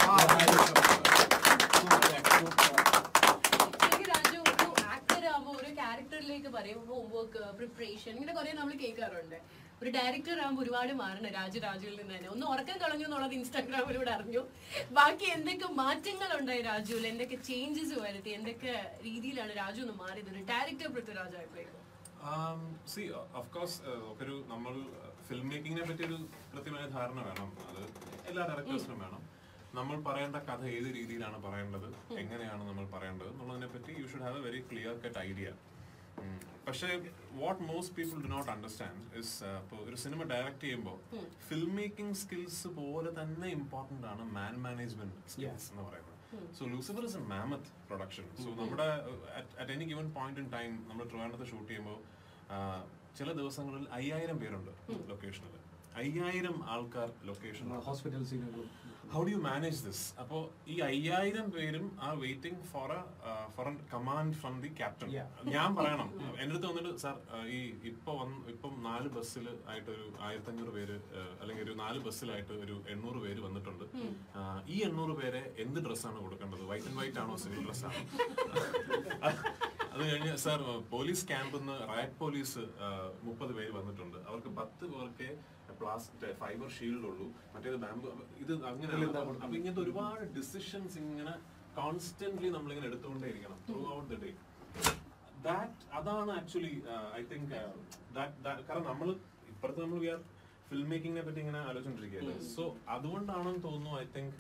ഒരു ക്യാരക്ടറിലേക്ക് പറയുമ്പോൾ ഹോംവർക്ക് പ്രിപ്പറേഷൻ ഇങ്ങനെ കുറെ നമ്മൾ കേൾക്കാറുണ്ട്. ഒരു ഡയറക്ടർ ആകുമ്പോൾ ഒരുപാട് മാറണം രാജു രാജുവിൽ നിന്ന് തന്നെ. ഒന്ന് ഉറക്കം കളഞ്ഞു എന്നുള്ളത് ഇൻസ്റ്റാഗ്രാമിലൂടെ അറിഞ്ഞു. ബാക്കി എന്തൊക്കെ മാറ്റങ്ങൾ ഉണ്ടായി രാജുവിൽ, എന്തൊക്കെ ചേഞ്ചസ് വരുത്തി, എന്തൊക്കെ രീതിയിലാണ് രാജു ഒന്ന് മാറിയത് ഒരു ഡയറക്ടർ പൃഥ്വിരാജ് ആയപ്പോഴേക്കും? സി ഓഫ് കോഴ്സ് ഒരു നമ്മൾ ഫിലിം മേക്കിങ്ങിനെ പറ്റി ഒരു കൃത്യമായ ധാരണ വേണം. അത് എല്ലാ ഡയറക്ടേഴ്സിനും വേണം. നമ്മൾ പറയേണ്ട കഥ ഏത് രീതിയിലാണ് പറയേണ്ടത്, എങ്ങനെയാണ് നമ്മൾ പറയേണ്ടത് എന്നുള്ളതിനെ പറ്റി you should have a very clear cut idea. പക്ഷേ what most people do not understand is ഇപ്പോൾ ഒരു സിനിമ ഡയറക്ട് ചെയ്യുമ്പോൾ ഫിലിം മേക്കിംഗ് സ്കിൽസ് പോലെ തന്നെ ഇമ്പോർട്ടൻ്റ് ആണ് മാൻ മാനേജ്മെന്റ് സ്കിൽസ് എന്ന് പറയുന്നത്. So Lucifer is a mammoth production. So നമ്മുടെ at any given point in time നമ്മൾ ട്രിവാൻഡ്രത്ത് ഷൂട്ട് ചെയ്യുമ്പോൾ ചില ദിവസങ്ങളിൽ അയ്യായിരം പേരുണ്ട് ലൊക്കേഷനിൽ, അയ്യായിരം ആൾക്കാർ ലൊക്കേഷൻ ഹോസ്പിറ്റൽ സീനുകളും. How do you manage this? അപ്പോൾ ഈ അയ്യായിരം പേരും are waiting for for a command from the captain. ഞാൻ പറയണം, എൻ്റെ അടുത്ത് വന്നിട്ട് സാർ ഈ ഇപ്പൊ വന്ന് ഇപ്പം നാല് ബസ്സിൽ ആയിട്ട് ഒരു ആയിരത്തി അഞ്ഞൂറ് പേര് അല്ലെങ്കിൽ ഒരു നാല് ബസ്സിലായിട്ട് ഒരു എണ്ണൂറ് പേര് വന്നിട്ടുണ്ട്. ഈ എണ്ണൂറ് പേരെ എന്ത് ഡ്രസ്സാണ് കൊടുക്കേണ്ടത്? വൈറ്റ് ആൻഡ് വൈറ്റ് ആണോ സിവിൽ ഡ്രസ്സാണോ? അത് കഴിഞ്ഞ് സാർ പോലീസ് ക്യാമ്പിൽ നിന്ന് റയറ്റ് പോലീസ് മുപ്പത് പേര് വന്നിട്ടുണ്ട്. അവർക്ക് പത്ത് പേർക്ക് പ്ലാസ്റ്റിക് ഫൈബർ ഷീൽഡ് ഉള്ളൂ, മറ്റേത് ബാമ്പു, ഇത് അങ്ങനെ. അപ്പൊ ഇങ്ങനത്തെ ഒരുപാട് ഡിസിഷൻസ് ഇങ്ങനെ കോൺസ്റ്റന്റ്ലി നമ്മളിങ്ങനെ എടുത്തുകൊണ്ടേയിരിക്കണം throughout the day. That അതാണ് ആക്ച്വലി ഐ തിങ്ക് കാരണം നമ്മൾ ഇപ്പുറത്ത് നമ്മൾ വി ആർ ഫിലിം മേക്കിങ്ങിനെ പറ്റി ഇങ്ങനെ ആലോചിച്ചോണ്ടിരിക്കുകയല്ലേ. സോ അതുകൊണ്ടാണെന്ന് തോന്നുന്നു I think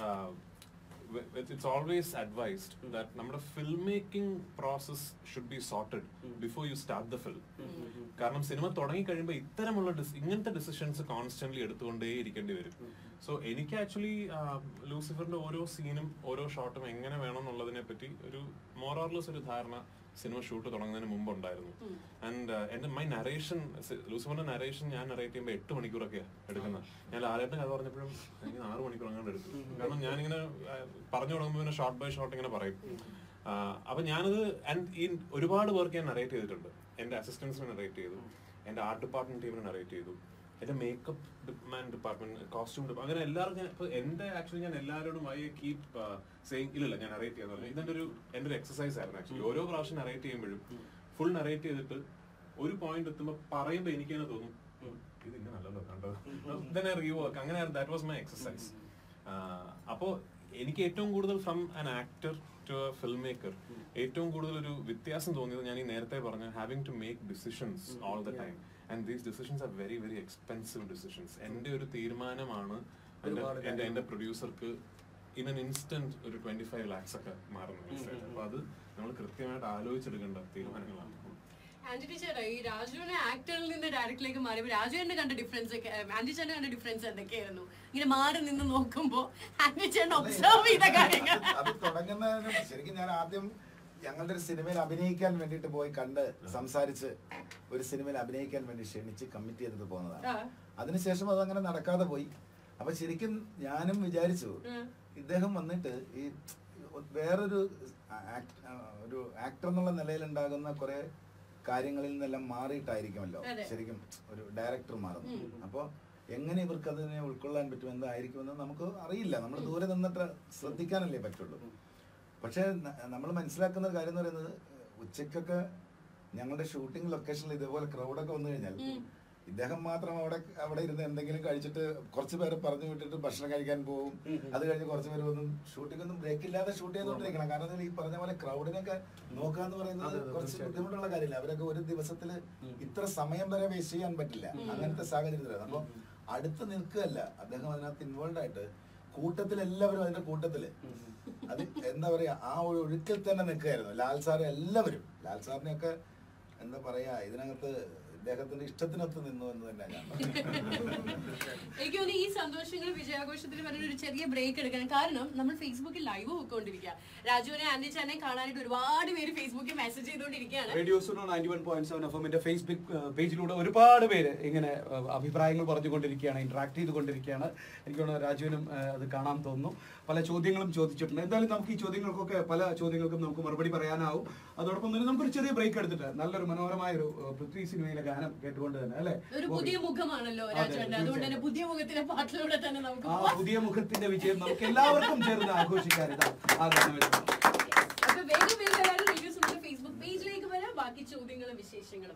it's always advised that നമ്മുടെ film making process should be sorted before you start the film. കാരണം സിനിമ തുടങ്ങി കഴിയുമ്പോൾ ഇത്തരമുള്ള ഇങ്ങനത്തെ ഡിസിഷൻസ് കോൺസ്റ്റന്റ്ലി എടുത്തുകൊണ്ടേ ഇരിക്കേണ്ടി വരും. സോ എനിക്ക് ആക്ച്വലി ലൂസിഫറിന്റെ ഓരോ സീനും ഓരോ ഷോട്ടും എങ്ങനെ വേണം എന്നുള്ളതിനെ പറ്റി ഒരു മോറോർലെസ് ഒരു ധാരണ സിനിമ ഷൂട്ട് തുടങ്ങുന്നതിന് മുമ്പ് ഉണ്ടായിരുന്നു. ആൻഡ് എന്റെ മൈ നറേഷൻ ലൂസിഫറിന്റെ നറേഷൻ ഞാൻ നറേറ്റ് ചെയ്യുമ്പോൾ എട്ട് മണിക്കൂറൊക്കെയാണ് എടുക്കുന്നത്. ഞാൻ ലാലേട്ടൻ കഥ പറഞ്ഞപ്പോഴും എനിക്ക് ആറ് മണിക്കൂർ അങ്ങോട്ട് എടുത്തു. കാരണം ഞാനിങ്ങനെ പറഞ്ഞു തുടങ്ങുമ്പോൾ പിന്നെ ഷോർട്ട് ബൈ ഷോർട്ട് ഇങ്ങനെ പറയും. അപ്പൊ ഞാനത് ആൻഡ് ഈ ഒരുപാട് പേർക്ക് ഞാൻ നറേറ്റ് ചെയ്തിട്ടുണ്ട്. എന്റെ അസിസ്റ്റൻസിനെ നറേറ്റ് ചെയ്തു, എന്റെ ആർട്ട് ഡിപ്പാർട്ട്മെന്റ് ടീമിനെ നറേറ്റ് ചെയ്തു, എന്റെ makeup man department, costume department, അങ്ങനെ എല്ലാവർക്കും. ഇപ്പൊ എന്റെ ആക്ച്വലി ഞാൻ എല്ലാവരോടും ഐ കീപ് സെയിങ് ഇല്ലല്ല ഞാൻ നറേറ്റ് ചെയ്യാന്ന് പറഞ്ഞു. ഇതെന്റെ ഒരു എന്റെ ഒരു എക്സസൈസ് ആയിരുന്നു ആക്ച്വലി. ഓരോ പ്രാവശ്യം നറേറ്റ് ചെയ്യുമ്പോഴും ഫുൾ നറേറ്റ് ചെയ്തിട്ട് ഒരു പോയിന്റ് എത്തുമ്പോൾ പറയുമ്പോൾ എനിക്ക് തന്നെ തോന്നും ഇത് ഇങ്ങനെ നല്ലല്ലോ കണ്ടത്, തന്നെ റീവർക്ക്, അങ്ങനെ ദാറ്റ് വാസ് മൈ എക്സസൈസ്. അപ്പോ എനിക്ക് ഏറ്റവും കൂടുതൽ from an actor to a film maker ഏറ്റവും കൂടുതൽ ഒരു വ്യത്യാസം തോന്നിയത് ഞാൻ ഈ നേരത്തെ പറഞ്ഞ having to make decisions all the time. And these decisions are very very expensive decisions. എന്റെ ഒരു തീരുമാനമാണ് എന്റെ എന്റെ പ്രൊഡ്യൂസർക്ക് ഇൻ എൻ ഇൻസ്റ്റന്റ് ഒരു ട്വന്റി ഫൈവ് ലാക്സ് ഒക്കെ മാറുന്നത്. അപ്പൊ അത് നമ്മൾ കൃത്യമായിട്ട് ആലോചിച്ചെടുക്കേണ്ട തീരുമാനങ്ങളാണ്. ആന്റണി ചേട്ടാ, ഈ രാജുവിനെ ആക്ടറിൽ നിന്ന് ഡയറക്ടറിലേക്ക് മാറിയപ്പോൾ രാജുവിന്റെ കണ്ട ഡിഫറൻസ് ഒക്കെ ആന്റണി ചേട്ടൻ കണ്ട ഡിഫറൻസ് എന്തൊക്കെയായിരുന്നു? ഇങ്ങനെ മാറി നിന്ന് നോക്കുമ്പോ ആന്റണി ചേട്ടൻ ഒബ്സർവ് ചെയ്ത കാര്യങ്ങൾ. അത് തുടങ്ങുന്നതിന് ശരിക്കും ഞാൻ ആദ്യം ഞങ്ങളുടെ ഒരു സിനിമയിൽ അഭിനയിക്കാൻ വേണ്ടിട്ട് പോയി കണ്ട് സംസാരിച്ച് ഒരു സിനിമയിൽ അഭിനയിക്കാൻ വേണ്ടി ക്ഷണിച്ച് കമ്മിറ്റ് ചെയ്തിട്ട് പോകുന്നതാണ്. അതിനുശേഷം അതങ്ങനെ നടക്കാതെ പോയി. അപ്പൊ ശരിക്കും ഞാനും വിചാരിച്ചു ഇദ്ദേഹം വന്നിട്ട് ഈ വേറൊരു ഒരു ആക്ടർ എന്നുള്ള നിലയിൽ ഉണ്ടാകുന്ന കുറെ കാര്യങ്ങളിൽ നിന്നെല്ലാം മാറിയിട്ടായിരിക്കുമല്ലോ ശരിക്കും ഒരു ഡയറക്ടർ മാറുന്നു. അപ്പോൾ എങ്ങനെ ഇവർക്ക് അതിനെ ഉൾക്കൊള്ളാൻ പറ്റും, എന്തായിരിക്കുമെന്ന് നമുക്ക് അറിയില്ല. നമ്മൾ ദൂരെ നിന്നിട്ട് ശ്രദ്ധിക്കാനല്ലേ പറ്റുള്ളൂ. പക്ഷെ നമ്മൾ മനസ്സിലാക്കുന്ന ഒരു കാര്യം എന്ന് പറയുന്നത് ഉച്ചക്കൊക്കെ ഞങ്ങളുടെ ഷൂട്ടിംഗ് ലൊക്കേഷനിൽ ഇതേപോലെ ക്രൗഡൊക്കെ വന്നു കഴിഞ്ഞാൽ ഇദ്ദേഹം മാത്രം അവിടെ അവിടെ ഇരുന്ന് എന്തെങ്കിലും കഴിച്ചിട്ട് കുറച്ച് പേരെ പറഞ്ഞു വിട്ടിട്ട് ഭക്ഷണം കഴിക്കാൻ പോകും. അത് കഴിഞ്ഞ് കുറച്ച് പേര് ഒന്നും ഷൂട്ടിംഗ് ഒന്നും ബ്രേക്ക് ഇല്ലാതെ ഷൂട്ട് ചെയ്തുകൊണ്ടിരിക്കണം. കാരണം ഈ പറഞ്ഞ പോലെ ക്രൗഡിനൊക്കെ നോക്കുക എന്ന് പറയുന്നത് കുറച്ച് ബുദ്ധിമുട്ടുള്ള കാര്യമില്ല. അവരൊക്കെ ഒരു ദിവസത്തിൽ ഇത്ര സമയം വരെ വേസ്റ്റ് ചെയ്യാൻ പറ്റില്ല. അങ്ങനത്തെ സാഹചര്യത്തിലാണ്. അപ്പൊ അടുത്ത് നിൽക്കുകയല്ല, അദ്ദേഹം അതിനകത്ത് ഇൻവോൾവ് ആയിട്ട് കൂട്ടത്തിൽ എല്ലാവരും അതിന്റെ കൂട്ടത്തില് അത് എന്താ പറയാ ആ ഒരു ഒഴുക്കിൽ തന്നെ നിൽക്കുകയായിരുന്നു. ലാൽ സാറ് എല്ലാവരും ലാൽ സാറിനെയൊക്കെ എന്താ പറയാ ഇതിനകത്ത് അദ്ദേഹത്തിന്റെ ഇഷ്ടത്തിനൊത്ത് നിന്നു എന്ന് തന്നെ ഞാൻ എനിക്ക് തോന്നുന്നു ഈ സന്തോഷങ്ങൾ വിജയാഘോഷത്തിന് പറഞ്ഞ ഒരു ചെറിയ ബ്രേക്ക് എടുക്കണം. കാരണം നമ്മൾ ഫേസ്ബുക്കിൽ ലൈവ് പോയിക്കൊണ്ടിരിക്കുക. രാജുവിനെ ആൻഡി ചാനെ കാണാനായിട്ട് ഒരുപാട് പേര് ഫേസ്ബുക്കിൽ മെസ്സേജ് ചെയ്തുകൊണ്ടിരിക്കുകയാണ്. Radio Suno ninety one point seven F എമ്മിന്റെ ഫേസ്ബുക്ക് പേജിലൂടെ ഒരുപാട് പേര് ഇങ്ങനെ അഭിപ്രായങ്ങൾ പറഞ്ഞുകൊണ്ടിരിക്കുകയാണ്, ഇന്ററാക്ട് ചെയ്തുകൊണ്ടിരിക്കുകയാണ്. എനിക്ക് തോന്നുന്നു രാജുവിനും അത് കാണാൻ തോന്നുന്നു. പല ചോദ്യങ്ങളും ചോദിച്ചിട്ടുണ്ട്. എന്തായാലും നമുക്ക് ഈ ചോദ്യങ്ങൾക്കൊക്കെ പല ചോദ്യങ്ങൾക്കും നമുക്ക് മറുപടി പറയാനാവും. അതോടൊപ്പം തന്നെ നമുക്കൊരു ചെറിയ ബ്രേക്ക് എടുത്തിട്ട് നല്ലൊരു മനോഹരമായ ഒരു പൃഥ്വി സിനിമയിലെ ഗാനം കേട്ടുകൊണ്ട് തന്നെ അല്ലെ ഒരു പുതിയ മുഖമാണല്ലോ രാജുവിന്റെ. അതുകൊണ്ട് തന്നെ പുതിയ മുഖത്തിന്റെ പാട്ടിലൂടെ തന്നെ നമുക്ക് ആ പുതിയ മുഖത്തിന്റെ വിജയം നമുക്ക് എല്ലാവർക്കും ചേർന്ന് ആഘോഷിക്കാൻ ഇതാ ആ ഗാനം വെച്ചത്. അപ്പൊ വേഗം വേഗം എല്ലാവരും റേഡിയോ സുനോയുടെ ഫേസ്ബുക്ക് പേജിലേക്ക് വരാം. ബാക്കി ചോദ്യങ്ങളും വിശേഷങ്ങളും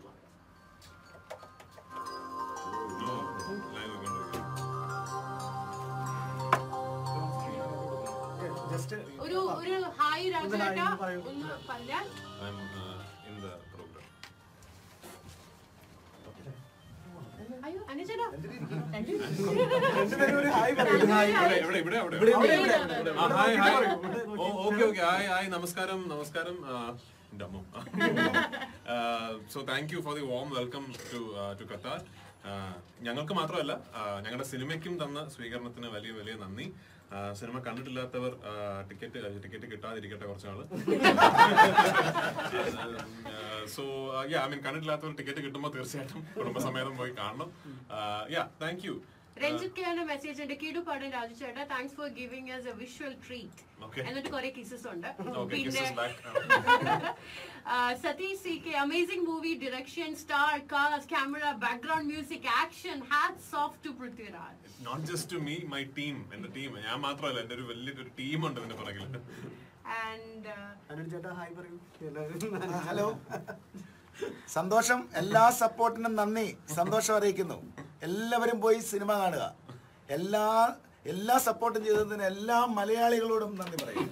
ഒരു ഒരു ഹായ് രാജുവേട്ടാ ഒന്ന് പറഞ്ഞാൽ. അയ്യോ അനുചേട്ടാ നമസ്കാരം നമസ്കാരം so thank you for the warm welcome to to Qatar. ഞങ്ങൾക്ക് മാത്രമല്ല ഞങ്ങളുടെ സിനിമയ്ക്കും തന്ന സ്വീകരണത്തിന് വലിയ വലിയ നന്ദി. സിനിമ കണ്ടിട്ടില്ലാത്തവർ ടിക്കറ്റ് ടിക്കറ്റ് കിട്ടാതിരിക്കട്ടെ കുറച്ച് നാള്. സോ യാ ഐ മീൻ കണ്ടിട്ടില്ലാത്തവർ ടിക്കറ്റ് കിട്ടുമ്പോൾ തീർച്ചയായിട്ടും കുടുംബസമേതം പോയി കാണണം. യാ താങ്ക് യു. രഞ്ജിത്ത് കെയുടെ മെസ്സേജ് ഉണ്ട്. കിടു പാടൻ രാജു ചേട്ടാ thanks for giving us a visual treat. എന്നിട്ട് കുറെ കിസസ് ഉണ്ട്. പിന്നെ Satheesh C K amazing movie direction star cast camera background music action hats off to Prithviraj. Not just to me my team. എന്റെ ടീം ഞാൻ മാത്രമല്ല, എന്റെ ഒരു വലിയൊരു ടീം ഉണ്ട് ഇതിന്റെ പുറകിൽ. ഹലോ, സന്തോഷം. എല്ലാ സപ്പോർട്ടിനും നന്ദി, സന്തോഷം അറിയിക്കുന്നു. എല്ലാവരും പോയി സിനിമ കാണുക. എല്ലാ എല്ലാ സപ്പോർട്ടും ചെയ്തതിന് എല്ലാ മലയാളികളോടും നന്ദി പറയും.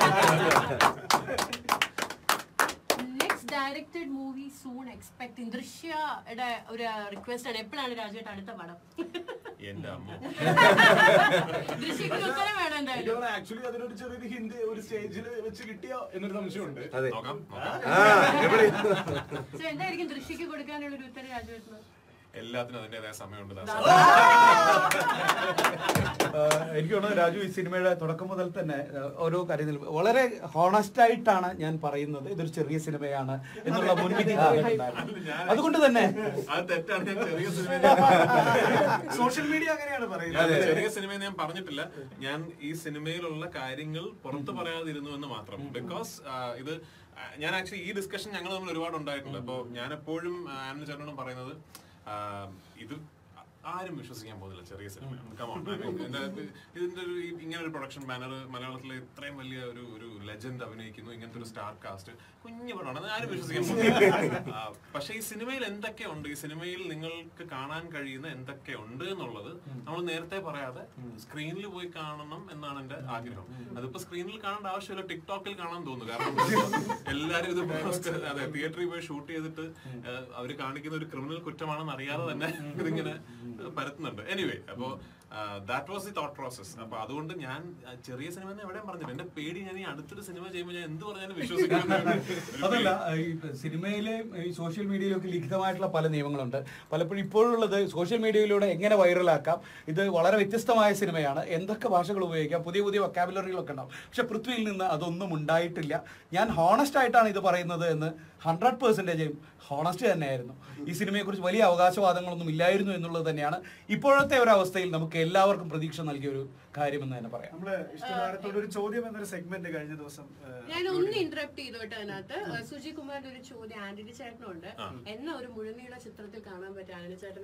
Next directed movie soon expecting. ദൃശ്യയുടെ ഒരു റിക്വസ്റ്റ് ആണ്. എപ്പോഴാണ് രാജുവേട്ട അടുത്ത പടം? എന്റെ അമ്മ ദൃശ്യത്തിന് ഉത്തരം വേണം എന്തായാലും. ആക്ച്വലി അതിനൊരു ചെറിയൊരു ഹിന്റ് ഒരു സ്റ്റേജിൽ വെച്ച് കിട്ടിയോ എന്നൊരു സംശയമുണ്ട്. നോക്കാം. എന്തായിരിക്കും ദൃശ്യക്ക് കൊടുക്കാനുള്ള ഒരു ഉത്തരം രാജുവേട്ടന്? എല്ലാത്തിനും അതിന്റേതായ സമയമുണ്ട്. എനിക്ക് തോന്നുന്നു രാജു ഈ സിനിമയുടെ തുടക്കം മുതൽ തന്നെ ഓരോ കാര്യത്തിൽ വളരെ ഹോണസ്റ്റ് ആയിട്ടാണ് ഞാൻ പറയുന്നത്. ഇതൊരു ചെറിയ സിനിമയാണ് എന്നുള്ള മുൻവിധി. അതുകൊണ്ട് തന്നെ സോഷ്യൽ മീഡിയ അങ്ങനെയാണ് പറയുന്നത്. ചെറിയ സിനിമ ഞാൻ പറഞ്ഞിട്ടില്ല. ഞാൻ ഈ സിനിമയിലുള്ള കാര്യങ്ങൾ പുറത്തു പറയാതിരുന്നു എന്ന് മാത്രം. ബിക്കോസ് ഇത് ഞാൻ ആക്ച്വലി ഈ ഡിസ്കഷൻ ഞങ്ങൾ തമ്മിൽ ഒരുപാട് ഉണ്ടായിട്ടുണ്ട്. അപ്പൊ ഞാൻ എപ്പോഴും ആനന്ദ് ചേട്ടനോടും പറയുന്നത് ഇത് ആരും വിശ്വസിക്കാൻ പോകുന്നില്ല ചെറിയ സിനിമ. ഇതിന്റെ ഒരു ഇങ്ങനെ ഒരു പ്രൊഡക്ഷൻ ബാനർ മലയാളത്തിലെ ഇത്രയും വലിയ ഒരു ഒരു ലെജൻഡ് അഭിനയിക്കുന്നു, ഇങ്ങനത്തെ ഒരു സ്റ്റാർ കാസ്റ്റ്, കുഞ്ഞു പടമാണ്, അത് ആരും വിശ്വസിക്കാൻ പോകുന്നില്ല. പക്ഷെ ഈ സിനിമയിൽ എന്തൊക്കെയുണ്ട്, ഈ സിനിമയിൽ നിങ്ങൾക്ക് കാണാൻ കഴിയുന്ന എന്തൊക്കെയുണ്ട് എന്നുള്ളത് നമ്മൾ നേരത്തെ പറയാതെ സ്ക്രീനിൽ പോയി കാണണം എന്നാണ് എന്റെ ആഗ്രഹം. അതിപ്പോ സ്ക്രീനിൽ കാണേണ്ട ആവശ്യമില്ല, ടിക്ടോക്കിൽ കാണാൻ തോന്നുന്നു. കാരണം എല്ലാരും ഇത് അതെ തിയേറ്ററിൽ പോയി ഷൂട്ട് ചെയ്തിട്ട് അവര് കാണിക്കുന്ന ഒരു ക്രിമിനൽ കുറ്റമാണെന്ന് അറിയാതെ തന്നെ ഇതിങ്ങനെ പരത്തുന്നുണ്ട്. എനിവേ, അപ്പോ that was the thought process. അപ്പൊ അതുകൊണ്ട് ഞാൻ ചെറിയ സിനിമ എവിടെയും പറഞ്ഞില്ല. എന്റെ പേടി ഞാൻ ഈ അടുത്തൊരു സിനിമ ചെയ്യുമ്പോൾ ഞാൻ എന്ത് പറഞ്ഞാലും വിശ്വസിക്കാൻ. അതല്ല, ഈ സിനിമയിലെ ഈ സോഷ്യൽ മീഡിയയിലൊക്കെ ലിഖിതമായിട്ടുള്ള പല നിയമങ്ങളുണ്ട്. പലപ്പോഴും ഇപ്പോഴുള്ളത് സോഷ്യൽ മീഡിയയിലൂടെ എങ്ങനെ വൈറലാക്കാം, ഇത് വളരെ വ്യത്യസ്തമായ സിനിമയാണ്, എന്തൊക്കെ ഭാഷകൾ ഉപയോഗിക്കാം, പുതിയ പുതിയ വൊക്കാബുലറികളൊക്കെ ഉണ്ടാവും. പക്ഷെ പൃഥ്വിയിൽ നിന്ന് അതൊന്നും ഉണ്ടായിട്ടില്ല. ഞാൻ ഹോണസ്റ്റ് ആയിട്ടാണ് ഇത് പറയുന്നത് എന്ന് ഹൺഡ്രഡ് പെർസെൻറ്റേജ് ഹോണസ്റ്റ് തന്നെയായിരുന്നു. ഈ സിനിമയെക്കുറിച്ച് വലിയ അവകാശവാദങ്ങളൊന്നും ഇല്ലായിരുന്നു എന്നുള്ളത് തന്നെയാണ് ഇപ്പോഴത്തെ ഒരു അവസ്ഥയിൽ നമുക്ക് എല്ലാവർക്കും പ്രതീക്ഷ നൽകിയ ഒരു കാര്യമെന്ന് തന്നെ പറയാം. ഒരു ചോദ്യം എന്നൊരു സെഗ്മെന്റ് കഴിഞ്ഞ ദിവസം ഞാൻ ഒന്ന് ഇന്ററപ്റ്റ് ചെയ്തോട്ടെ. അതിനകത്ത് സുജി കുമാറിന്റെ ഒരു ചോദ്യം ആന്റണി ചേട്ടനുണ്ട്. എന്ന ഒരു മുഴുനീള ചിത്രത്തിൽ കാണാൻ പറ്റും ആന്റണി ചേട്ടൻ?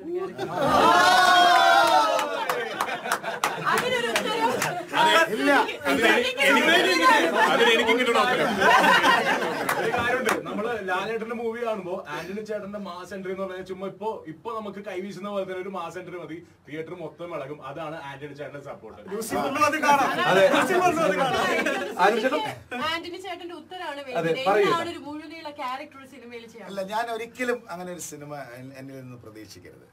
അതിനെനിക്കിങ്ങോട്ട് ഒരു കാര്യമുണ്ട്, നമ്മള് ലാലേട്ടന്റെ മൂവി കാണുമ്പോ ആന്റണി ചേട്ടന്റെ മാസ് എൻട്രി എന്ന് പറഞ്ഞാൽ ചുമ്മാ ഇപ്പൊ ഇപ്പൊ നമുക്ക് കൈവീശുന്ന പോലെ തന്നെ ഒരു മാസ് എൻട്രി മതി, തിയേറ്റർ മൊത്തം ഇളകും. അതാണ് ആന്റണി ചേട്ടന്റെ സപ്പോർട്ട്. ആന്റണി ചേട്ടന്റെ ഉത്തരമാണ് വേണ്ടത്. ഒരു മുഴുനീള ക്യാരക്ടർ സിനിമയിൽ ചെയ്യാം. അല്ല, ഞാൻ ഒരിക്കലും അങ്ങനെ ഒരു സിനിമ എന്നിൽ നിന്ന് പ്രതീക്ഷിക്കരുത്.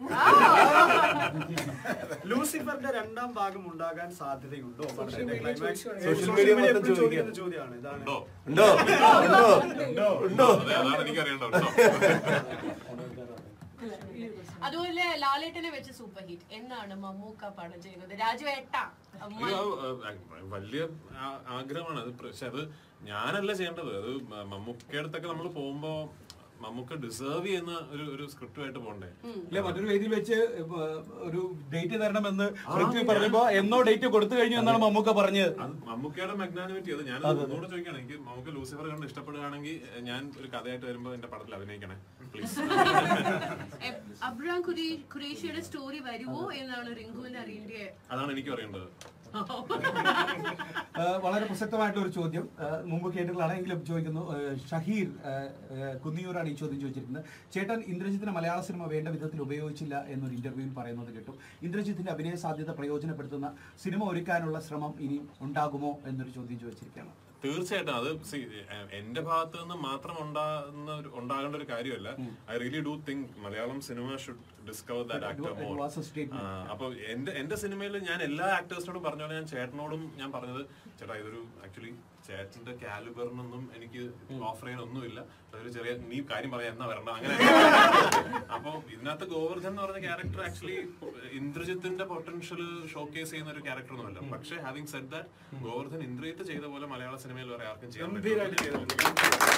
ലൂസിഫറിന്റെ രണ്ടാം ഭാഗം ഉണ്ടാകാൻ സാധ്യതയുണ്ടോ? സോഷ്യൽ മീഡിയ മൊത്തം ചോദിക്കുന്ന ചോദ്യമാണ് ഇതാണ്. ഉണ്ടോ ഉണ്ടോ ഉണ്ടോ എനിക്കറിയണ്ടോ? അതുപോലെ ലാലേട്ടനെ വെച്ച് സൂപ്പർ ഹിറ്റ് എന്നാണ് മമ്മൂക്ക പടം ചെയ്യുന്നത്. രാജുവേട്ട വലിയ ആഗ്രഹമാണ് അത്. പക്ഷെ അത് ഞാനല്ല ചെയ്യേണ്ടത്. അത് മമ്മൂക്കയുടെ അടുത്തൊക്കെ നമ്മൾ പോകുമ്പോ മമ്മൂക്ക ഡിസേർവ് ചെയ്യുന്ന ഒരു ഒരു സ്ക്രിപ്റ്റുമായിട്ട് പോകണ്ടേ? ഇല്ല, മറ്റൊരു വേദിയിൽ വെച്ച് ഒരു ഡേറ്റ് തരണമെന്ന് പൃഥ്വി പറഞ്ഞപ്പോ എന്നോ ഡേറ്റ് കൊടുത്തു കഴിഞ്ഞു എന്നാണ് മമ്മൂക്ക പറഞ്ഞത്. അത് മമ്മൂക്കയുടെ മാഗ്നാനിമിറ്റി. അത് ഞാൻ ഒന്നുകൂടെ ചോദിക്കുകയാണ്, എനിക്ക് മമ്മൂക്ക ലൂസിഫർ കണ്ട് ഇഷ്ടപ്പെടുകയാണെങ്കിൽ ഞാൻ ഒരു കഥയായിട്ട് വരുമ്പോ എന്റെ പടത്തിൽ അഭിനയിക്കണേ പ്ലീസ്. അബ്രാം ഖുറേഷിയുടെ സ്റ്റോറി വരുമോ എന്നാണ് റിങ്കുവിന്റെ അറിയേണ്ടത്. അതാണ് എനിക്ക് അറിയേണ്ടത്. വളരെ പ്രസക്തമായിട്ടുള്ള ഒരു ചോദ്യം മുമ്പ് കേട്ടിട്ടുള്ളതാണെങ്കിലും ചോദിക്കുന്നു. ഷഹീർ കുന്നിയൂരാണ് ഈ ചോദ്യം ചോദിച്ചിരിക്കുന്നത്. ചേട്ടൻ ഇന്ദ്രജിത്തിന് മലയാള സിനിമ വേണ്ട വിധത്തിൽ ഉപയോഗിച്ചില്ല എന്നൊരു ഇന്റർവ്യൂവിൽ പറയുന്നത് കേട്ടു. ഇന്ദ്രജിത്തിന്റെ അഭിനയ സാധ്യത പ്രയോജനപ്പെടുത്തുന്ന സിനിമ ഒരുക്കാനുള്ള ശ്രമം ഇനി ഉണ്ടാകുമോ എന്നൊരു ചോദ്യം ചോദിച്ചിരിക്കുകയാണ്. തീർച്ചയായിട്ടും അത് എന്റെ ഭാഗത്ത് നിന്ന് മാത്രം ഉണ്ടാകുന്ന ഉണ്ടാകേണ്ട ഒരു കാര്യമല്ല. I really do think Malayalam cinema should discover that actor more. അപ്പൊ എന്റെ എന്റെ സിനിമയിൽ ഞാൻ എല്ലാ ആക്ടേഴ്സിനോടും പറഞ്ഞ ഞാൻ ചേട്ടനോടും ഞാൻ പറഞ്ഞത്, ചേട്ടാ ഇതൊരു ആക്ച്വലി ചേട്ടന്റെ കാലിബറിനൊന്നും എനിക്ക് ഓഫർ ചെയ്യാൻ ഒന്നുമില്ല, അതൊരു ചെറിയ നീ കാര്യം പറയാൻ എന്നാ വരണം അങ്ങനെ. അപ്പൊ ഇതിനകത്ത് ഗോവർദ്ധൻ എന്ന് പറഞ്ഞ ക്യാരക്ടർ ആക്ച്വലി ഇന്ദ്രജിത്തിന്റെ പൊട്ടൻഷ്യൽ ഷോക്കേസ് ചെയ്യുന്ന ഒരു ക്യാരക്ടർ ഒന്നുമല്ല. പക്ഷെ having said that Govardhan Indrajith ചെയ്ത പോലെ മലയാള സിനിമയിൽ വേറെ ആർക്കും ചെയ്യാൻ പറ്റില്ല.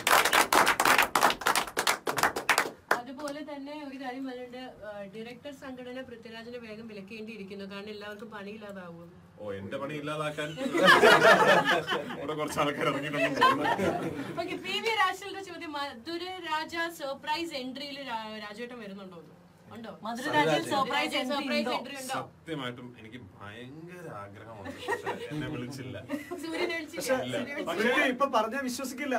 അതുപോലെ തന്നെ ഒരു കാര്യം പറഞ്ഞിട്ട് ഡയറക്ടർ സംഘടന പൃഥ്വിരാജിനെ വേഗം വിലക്കേണ്ടിയിരിക്കുന്നു, കാരണം എല്ലാവർക്കും പണിയില്ലാതാവും. ഓ, എന്റെ പണി ഇല്ലാതാക്കാൻ ഇവിടെ കുറച്ച് ആൾക്കാർ ഇറങ്ങിയിട്ടുണ്ടെന്ന് തോന്നുന്നു. പി വി രാജന്റെ ചോദ്യം, മധുര രാജ സർപ്രൈസ് എൻട്രിയിൽ രാജേട്ടൻ വരുന്നുണ്ടോ? സത്യമായിട്ടും എനിക്ക് ഭയങ്കര ആഗ്രഹമുണ്ട്, എന്നെ വിളിച്ചില്ല. ഇപ്പൊ പറഞ്ഞാൽ വിശ്വസിക്കില്ല.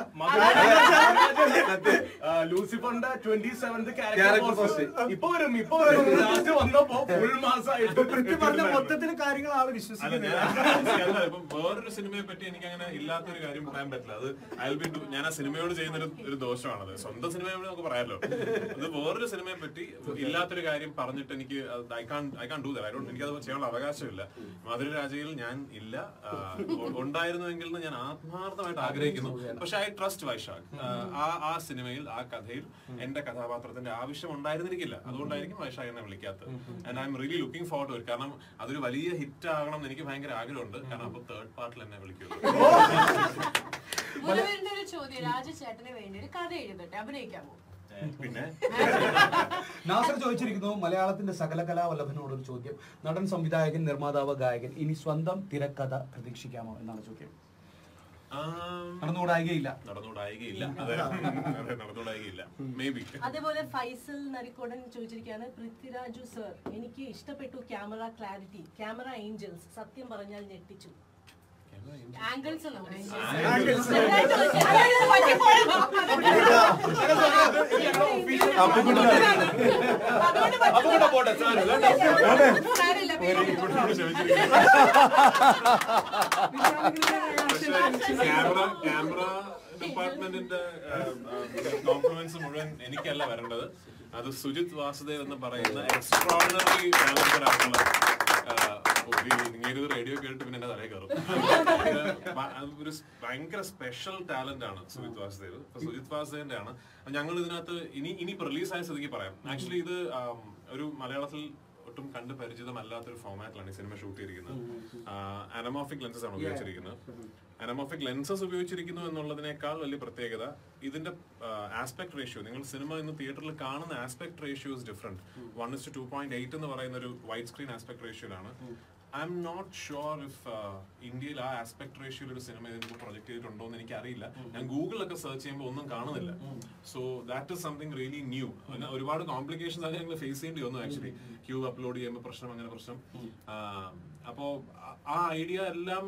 ലൂസിഫറിന്റെ ട്വന്റി സെവൻത് ക്യാരക്ടർ ഇപ്പൊ വരും ഇപ്പൊ വരും വന്നപ്പോ ഫുൾ മാസമായിട്ട് പറഞ്ഞ മൊത്തത്തിൽ കാര്യങ്ങൾ ആള് വിശ്വസിക്കുന്നില്ല. വേറൊരു സിനിമയെ പറ്റി എനിക്ക് അങ്ങനെ ഇല്ലാത്തൊരു കാര്യം പറയാൻ പറ്റില്ല. അത് ഐ ബി ഞാൻ ആ സിനിമയോട് ചെയ്യുന്ന ഒരു ദോഷമാണത്. സ്വന്തം സിനിമയോട് നമുക്ക് പറയാമല്ലോ. അത് വേറൊരു സിനിമയെ പറ്റി ഇല്ലാത്തൊരു കാര്യം പറഞ്ഞിട്ട് എനിക്ക് I can I can do that. I don't എനിക്ക് അത് ചെയ്യാനുള്ള അവകാശമില്ല. മധുര രാജയിൽ ഞാൻ ഇല്ല, ഉണ്ടായിരുന്നുവെങ്കിൽ ഞാൻ ആത്മാർത്ഥമായിട്ട് ആഗ്രഹിക്കുന്നു. പക്ഷെ ഐ ട്രസ്റ്റ് വൈശാഖ്. ആ ആ സിനിമയിൽ ആ കഥയിൽ എന്റെ കഥാപാത്രത്തിന്റെ ആവശ്യം ഉണ്ടായിരുന്നിരിക്കില്ല. അതുകൊണ്ടായിരിക്കും വൈശാഖ് എന്നെ വിളിക്കാത്തത്. And I'm really looking forward to it. കാരണം അതൊരു വലിയ ഹിറ്റ് ആകണം എന്ന് എനിക്ക് ഭയങ്കര ആഗ്രഹമുണ്ട്. കാരണം അപ്പൊ തേർഡ് പാർട്ടിൽ എന്നെ വിളിക്കുള്ളൂ. ഒരു ചോദ്യം, രാജചേട്ടന് വേണ്ടി ഒരു കഥ എഴുതട്ടെ, അഭിനയിക്കാമോ? പിന്നെ നാസർ ചോദിച്ചിരിക്കുന്നു മലയാളത്തിന്റെ സകല കലാവല്ലഭനോട് ഒരു ചോദ്യം. നടൻ, സംവിധായകൻ, നിർമ്മാതാവ്, ഗായകൻ, ഇനി സ്വന്തം തിരക്കഥ പ്രതീക്ഷിക്കാമോ എന്നാണ് ചോദ്യം. നടന്നുകൂടായികയില്ല നടന്നുകൂടായികയില്ല നടന്നുകൂടായികയില്ല മേ ബി. അതേപോലെ ഫൈസൽ നരിക്കോടൻ ചോദിച്ചിരിക്കുകയാണ്, പൃഥ്വിരാജു സർ എനിക്ക് ഇഷ്ടപ്പെട്ടു ക്യാമറ ക്ലാരിറ്റി, ക്യാമറ ഏഞ്ചൽസ് സത്യം പറഞ്ഞാൽ ഞെട്ടിച്ചു. ആംഗിൾസ് ക്യാമറ ക്യാമറ ഡിപ്പാർട്ട്മെന്റിന്റെ കോംപ്ലിമെന്റ്സ് മുഴുവൻ എനിക്കല്ല വരേണ്ടത്. അത് സുജിത് വാസുദേവ് എന്ന് പറയുന്ന എക്സ്ട്രോർഡിനറി ടാലന്റഡ് ആയിട്ടുള്ള ഇങ്ങനെ റേഡിയോ കേട്ടിട്ട് പിന്നെ എന്റെ തലയിൽ കയറും. ഒരു ഭയങ്കര സ്പെഷ്യൽ ടാലന്റ് ആണ് സുജിത് വാസുദേവ്. സുജിത് വാസുദേവിന്റെ ആണ് ഞങ്ങൾ ഇതിനകത്ത് ഇനി ഇനി റിലീസായ സ്ഥിതിക്ക് പറയാം. ആക്ച്വലി ഇത് ഒരു മലയാളത്തിൽ ഒട്ടും കണ്ട് പരിചിതമല്ലാത്തൊരു ഫോമാറ്റിലാണ് ഈ സിനിമ ഷൂട്ട് ചെയ്തിരിക്കുന്നത്. അനമോഫിക് ലെൻസസ് ആണ് ഉപയോഗിച്ചിരിക്കുന്നത്. അനമോഫിക് ലെൻസസ് ഉപയോഗിച്ചിരിക്കുന്നു എന്നുള്ളതിനേക്കാൾ വലിയ പ്രത്യേകത ഇതിന്റെ ആസ്പെക്ട് റേഷ്യോ. നിങ്ങൾ സിനിമ ഇന്ന് തിയേറ്ററിൽ കാണുന്ന aspect ratio is different. One is to two point eight എന്ന് പറയുന്ന ഒരു വൈഡ് സ്ക്രീൻ ആസ്പെക്ട് റേഷ്യോയിലാണ്. I'm not sure if ഇന്ത്യയിൽ ആ ആസ്പെക്ട് റേഷ്യോയിൽ ഒരു സിനിമ ഇതിന് പ്രൊജക്ട് ചെയ്തിട്ടുണ്ടോ എന്ന് എനിക്ക് അറിയില്ല. ഞാൻ ഗൂഗിളിലൊക്കെ സെർച്ച് ചെയ്യുമ്പോൾ ഒന്നും കാണുന്നില്ല. So that is something really new. ഒരുപാട് കോംപ്ലിക്കേഷൻസ് അത് ഞങ്ങൾ ഫേസ് ചെയ്യേണ്ടി വന്നു. ആക്ച്വലി ക്യൂ അപ്ലോഡ് ചെയ്യുമ്പോൾ പ്രശ്നം, അങ്ങനെ പ്രശ്നം. അപ്പോ ആ ഐഡിയ എല്ലാം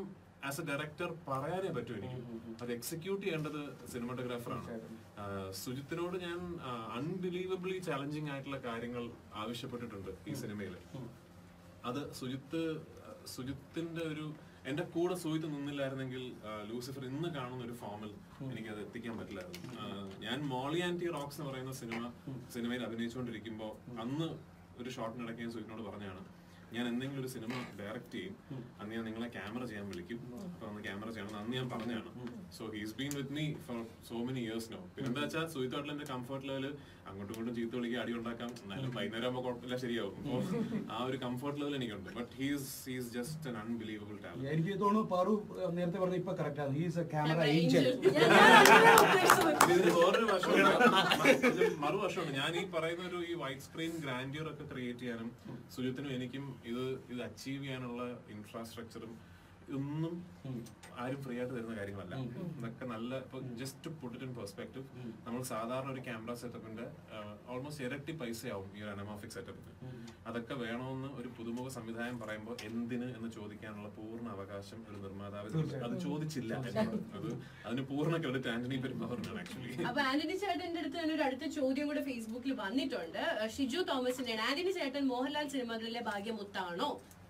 ആസ് എ ഡയറക്ടർ പറയാനേ പറ്റൂ എനിക്ക്. അത് എക്സിക്യൂട്ട് ചെയ്യേണ്ടത് സിനിമാറ്റോഗ്രാഫറാണ്. സുജിത്തിനോട് ഞാൻ അൺബിലീവബിളി ചാലഞ്ചിങ് ആയിട്ടുള്ള കാര്യങ്ങൾ ആവശ്യപ്പെട്ടിട്ടുണ്ട് ഈ സിനിമയിൽ. അത് സുജിത്ത് സുജിത്തിന്റെ ഒരു എന്റെ കൂടെ സുജിത്ത് നിന്നില്ലായിരുന്നെങ്കിൽ ലൂസിഫർ ഇന്ന് കാണുന്ന ഒരു ഫോമിൽ എനിക്ക് അത് എത്തിക്കാൻ പറ്റില്ലായിരുന്നു. ഞാൻ മോളി ആൻറ്റി റോക്സ് എന്ന് പറയുന്ന സിനിമ സിനിമയിൽ അഭിനയിച്ചുകൊണ്ടിരിക്കുമ്പോൾ അന്ന് ഒരു ഷോട്ടിനിടയ്ക്ക് ഞാൻ സുജിത്തിനോട് പറഞ്ഞാണ്, ഞാൻ എന്തെങ്കിലും ഒരു സിനിമ ഡയറക്റ്റ് ചെയ്യും, അന്ന് ഞാൻ നിങ്ങളെ ക്യാമറ ചെയ്യാൻ വിളിക്കും, അപ്പൊ അന്ന് ക്യാമറ ചെയ്യണം അന്ന് ഞാൻ പറഞ്ഞാണ്. So he's been with me for so many years no. പിന്നെ എന്താ വെച്ചാൽ സുജിത്തായിട്ടുള്ള എന്റെ കംഫർട്ട് ലെവൽ അങ്ങോട്ടും ഇങ്ങോട്ടും ചീത്ത വിളിക്കുക, അടി ഉണ്ടാക്കാം, എന്നാലും വൈകുന്നേരം ആകുമ്പോൾ കുഴപ്പമില്ല, ശരിയാവും. അപ്പോൾ ആ ഒരു കംഫർട്ട് ലെവൽ എനിക്കുണ്ട്. But he's he's just an unbelievable talent. എനിക്ക് തോന്നുന്നു പാറു നേരത്തെ പറഞ്ഞ ഇപ്പൊ കറക്റ്റ് ആണ്. He's a camera angel. ഇതിന് വേറൊരു വശമുണ്ട്, മറുവശമുണ്ട്. ഞാൻ ഈ പറയുന്ന ഒരു ഈ വൈറ്റ് സ്ക്രീൻ ഗ്രാൻഡിയർ ഒക്കെ ക്രിയേറ്റ് ചെയ്യാനും സുജിത്തിനും എനിക്കും ഇത് ഇത് അച്ചീവ് ചെയ്യാനുള്ള ഇൻഫ്രാസ്ട്രക്ചറും ഒന്നും ആരും ഫ്രീ ആയിട്ട് തരുന്ന കാര്യങ്ങളല്ല. ഇതൊക്കെ നല്ല just put it in perspective. നമ്മൾ സാധാരണ ഒരു ക്യാമറ സെറ്റപ്പിന്റെ ഓൾമോസ്റ്റ് ഇരട്ടി പൈസയാവും ഈ ഒരു അനമോഫിക് സെറ്റപ്പിന്. അതൊക്കെ വേണമെന്ന് ഒരു പുതുമുഖ സംവിധാനം പറയുമ്പോൾ എന്തിന് എന്ന് ചോദിക്കാനുള്ള പൂർണ്ണ അവകാശം ഒരു നിർമ്മാതാവിന് അത് ചോദിച്ചില്ല. അത് അതിന് പൂർണ്ണ ക്രെഡിറ്റ് ആന്റണി പെരുമ്പാവൂരിനാണ് ആക്ച്വലി. അപ്പൊ ആന്റണി ചേട്ടന്റെ അടുത്ത് തന്നെ ഒരു അടുത്ത ചോദ്യം കൂടെ ഫേസ്ബുക്കിൽ വന്നിട്ടുണ്ട്. ഷിജു തോമസിന്റെ ആന്റണി ചേട്ടൻ മോഹൻലാൽ സിനിമകളിലെ ഭാഗ്യമുത്താണോ?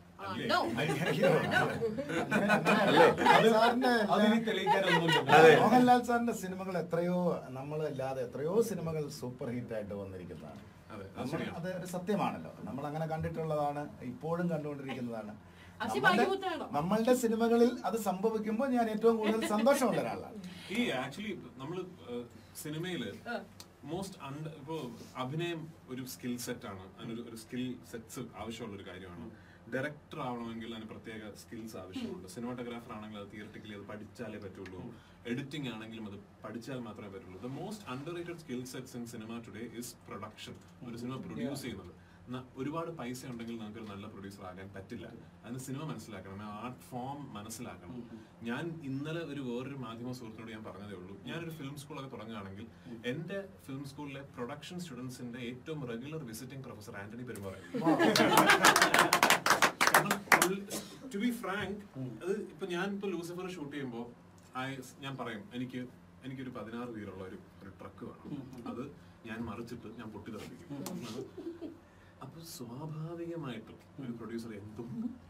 മോഹൻലാൽ സാറിന്റെ സിനിമകൾ എത്രയോ നമ്മളല്ലാതെ എത്രയോ സിനിമകൾ സൂപ്പർ ഹിറ്റ് ആയിട്ട് വന്നിരിക്കുന്നതാണ്. അത് ഒരു സത്യമാണല്ലോ, നമ്മൾ അങ്ങനെ കണ്ടിട്ടുള്ളതാണ്, ഇപ്പോഴും കണ്ടുകൊണ്ടിരിക്കുന്നതാണ്. നമ്മളുടെ സിനിമകളിൽ അത് സംഭവിക്കുമ്പോൾ ഞാൻ ഏറ്റവും കൂടുതൽ സന്തോഷമുള്ള ഒരാളാണ്. ഈ ആക്ച്വലി നമ്മള് സിനിമയില് മോസ്റ്റ് അണ്ട ഇപ്പോ അഭിനയം ഒരു സ്കിൽ സെറ്റ് ആണ്, അതിനൊരു ഒരു സ്കിൽ സെറ്റ്സ് ആവശ്യമുള്ള ഒരു കാര്യമാണ്. ഡയറക്ടർ ആവണമെങ്കിൽ അതിന് പ്രത്യേക സ്കിൽസ് ആവശ്യമുണ്ട്. സിനിമാറ്റോഗ്രാഫർ ആണെങ്കിൽ അത് തിയറട്ടിക്കലി അത് പഠിച്ചാലേ പറ്റുള്ളൂ. എഡിറ്റിംഗ് ആണെങ്കിലും അത് പഠിച്ചാൽ മാത്രമേ പറ്റുള്ളൂ. The most underrated skill sets in cinema today is production. ഒരു സിനിമ പ്രൊഡ്യൂസ് ചെയ്യുന്നത്. ഒരുപാട് പൈസ ഉണ്ടെങ്കിൽ നമുക്ക് ഒരു നല്ല പ്രൊഡ്യൂസർ ആകാൻ പറ്റില്ല. അതിന് സിനിമ മനസ്സിലാക്കണം, ആർട്ട് ഫോം മനസ്സിലാക്കണം. ഞാൻ ഇന്നലെ ഒരു വേറൊരു മാധ്യമ സുഹൃത്തിനോട് ഞാൻ പറഞ്ഞതേ ഉള്ളൂ, ഞാനൊരു ഫിലിം സ്കൂളൊക്കെ തുടങ്ങുകയാണെങ്കിൽ എന്റെ ഫിലിം സ്കൂളിലെ പ്രൊഡക്ഷൻ സ്റ്റുഡൻസിന്റെ ഏറ്റവും റെഗുലർ വിസിറ്റിംഗ് പ്രൊഫസർ ആന്റണി പെരുമ്പാവൂരായിരുന്നു. ടു ബി ഫ്രാങ്ക്, അത് ഇപ്പൊ ഞാൻ ഇപ്പൊ ലൂസിഫർ ഷൂട്ട് ചെയ്യുമ്പോൾ ഞാൻ പറയും, എനിക്ക് എനിക്കൊരു പതിനാറ് പേരുള്ള ഒരു ഒരു ട്രക്ക് വേണം, അത് ഞാൻ മറിച്ചിട്ട് ഞാൻ പൊട്ടിത്തെറിപ്പിക്കും. അപ്പൊ സ്വാഭാവികമായിട്ടും ഒരു പ്രൊഡ്യൂസർ എന്തും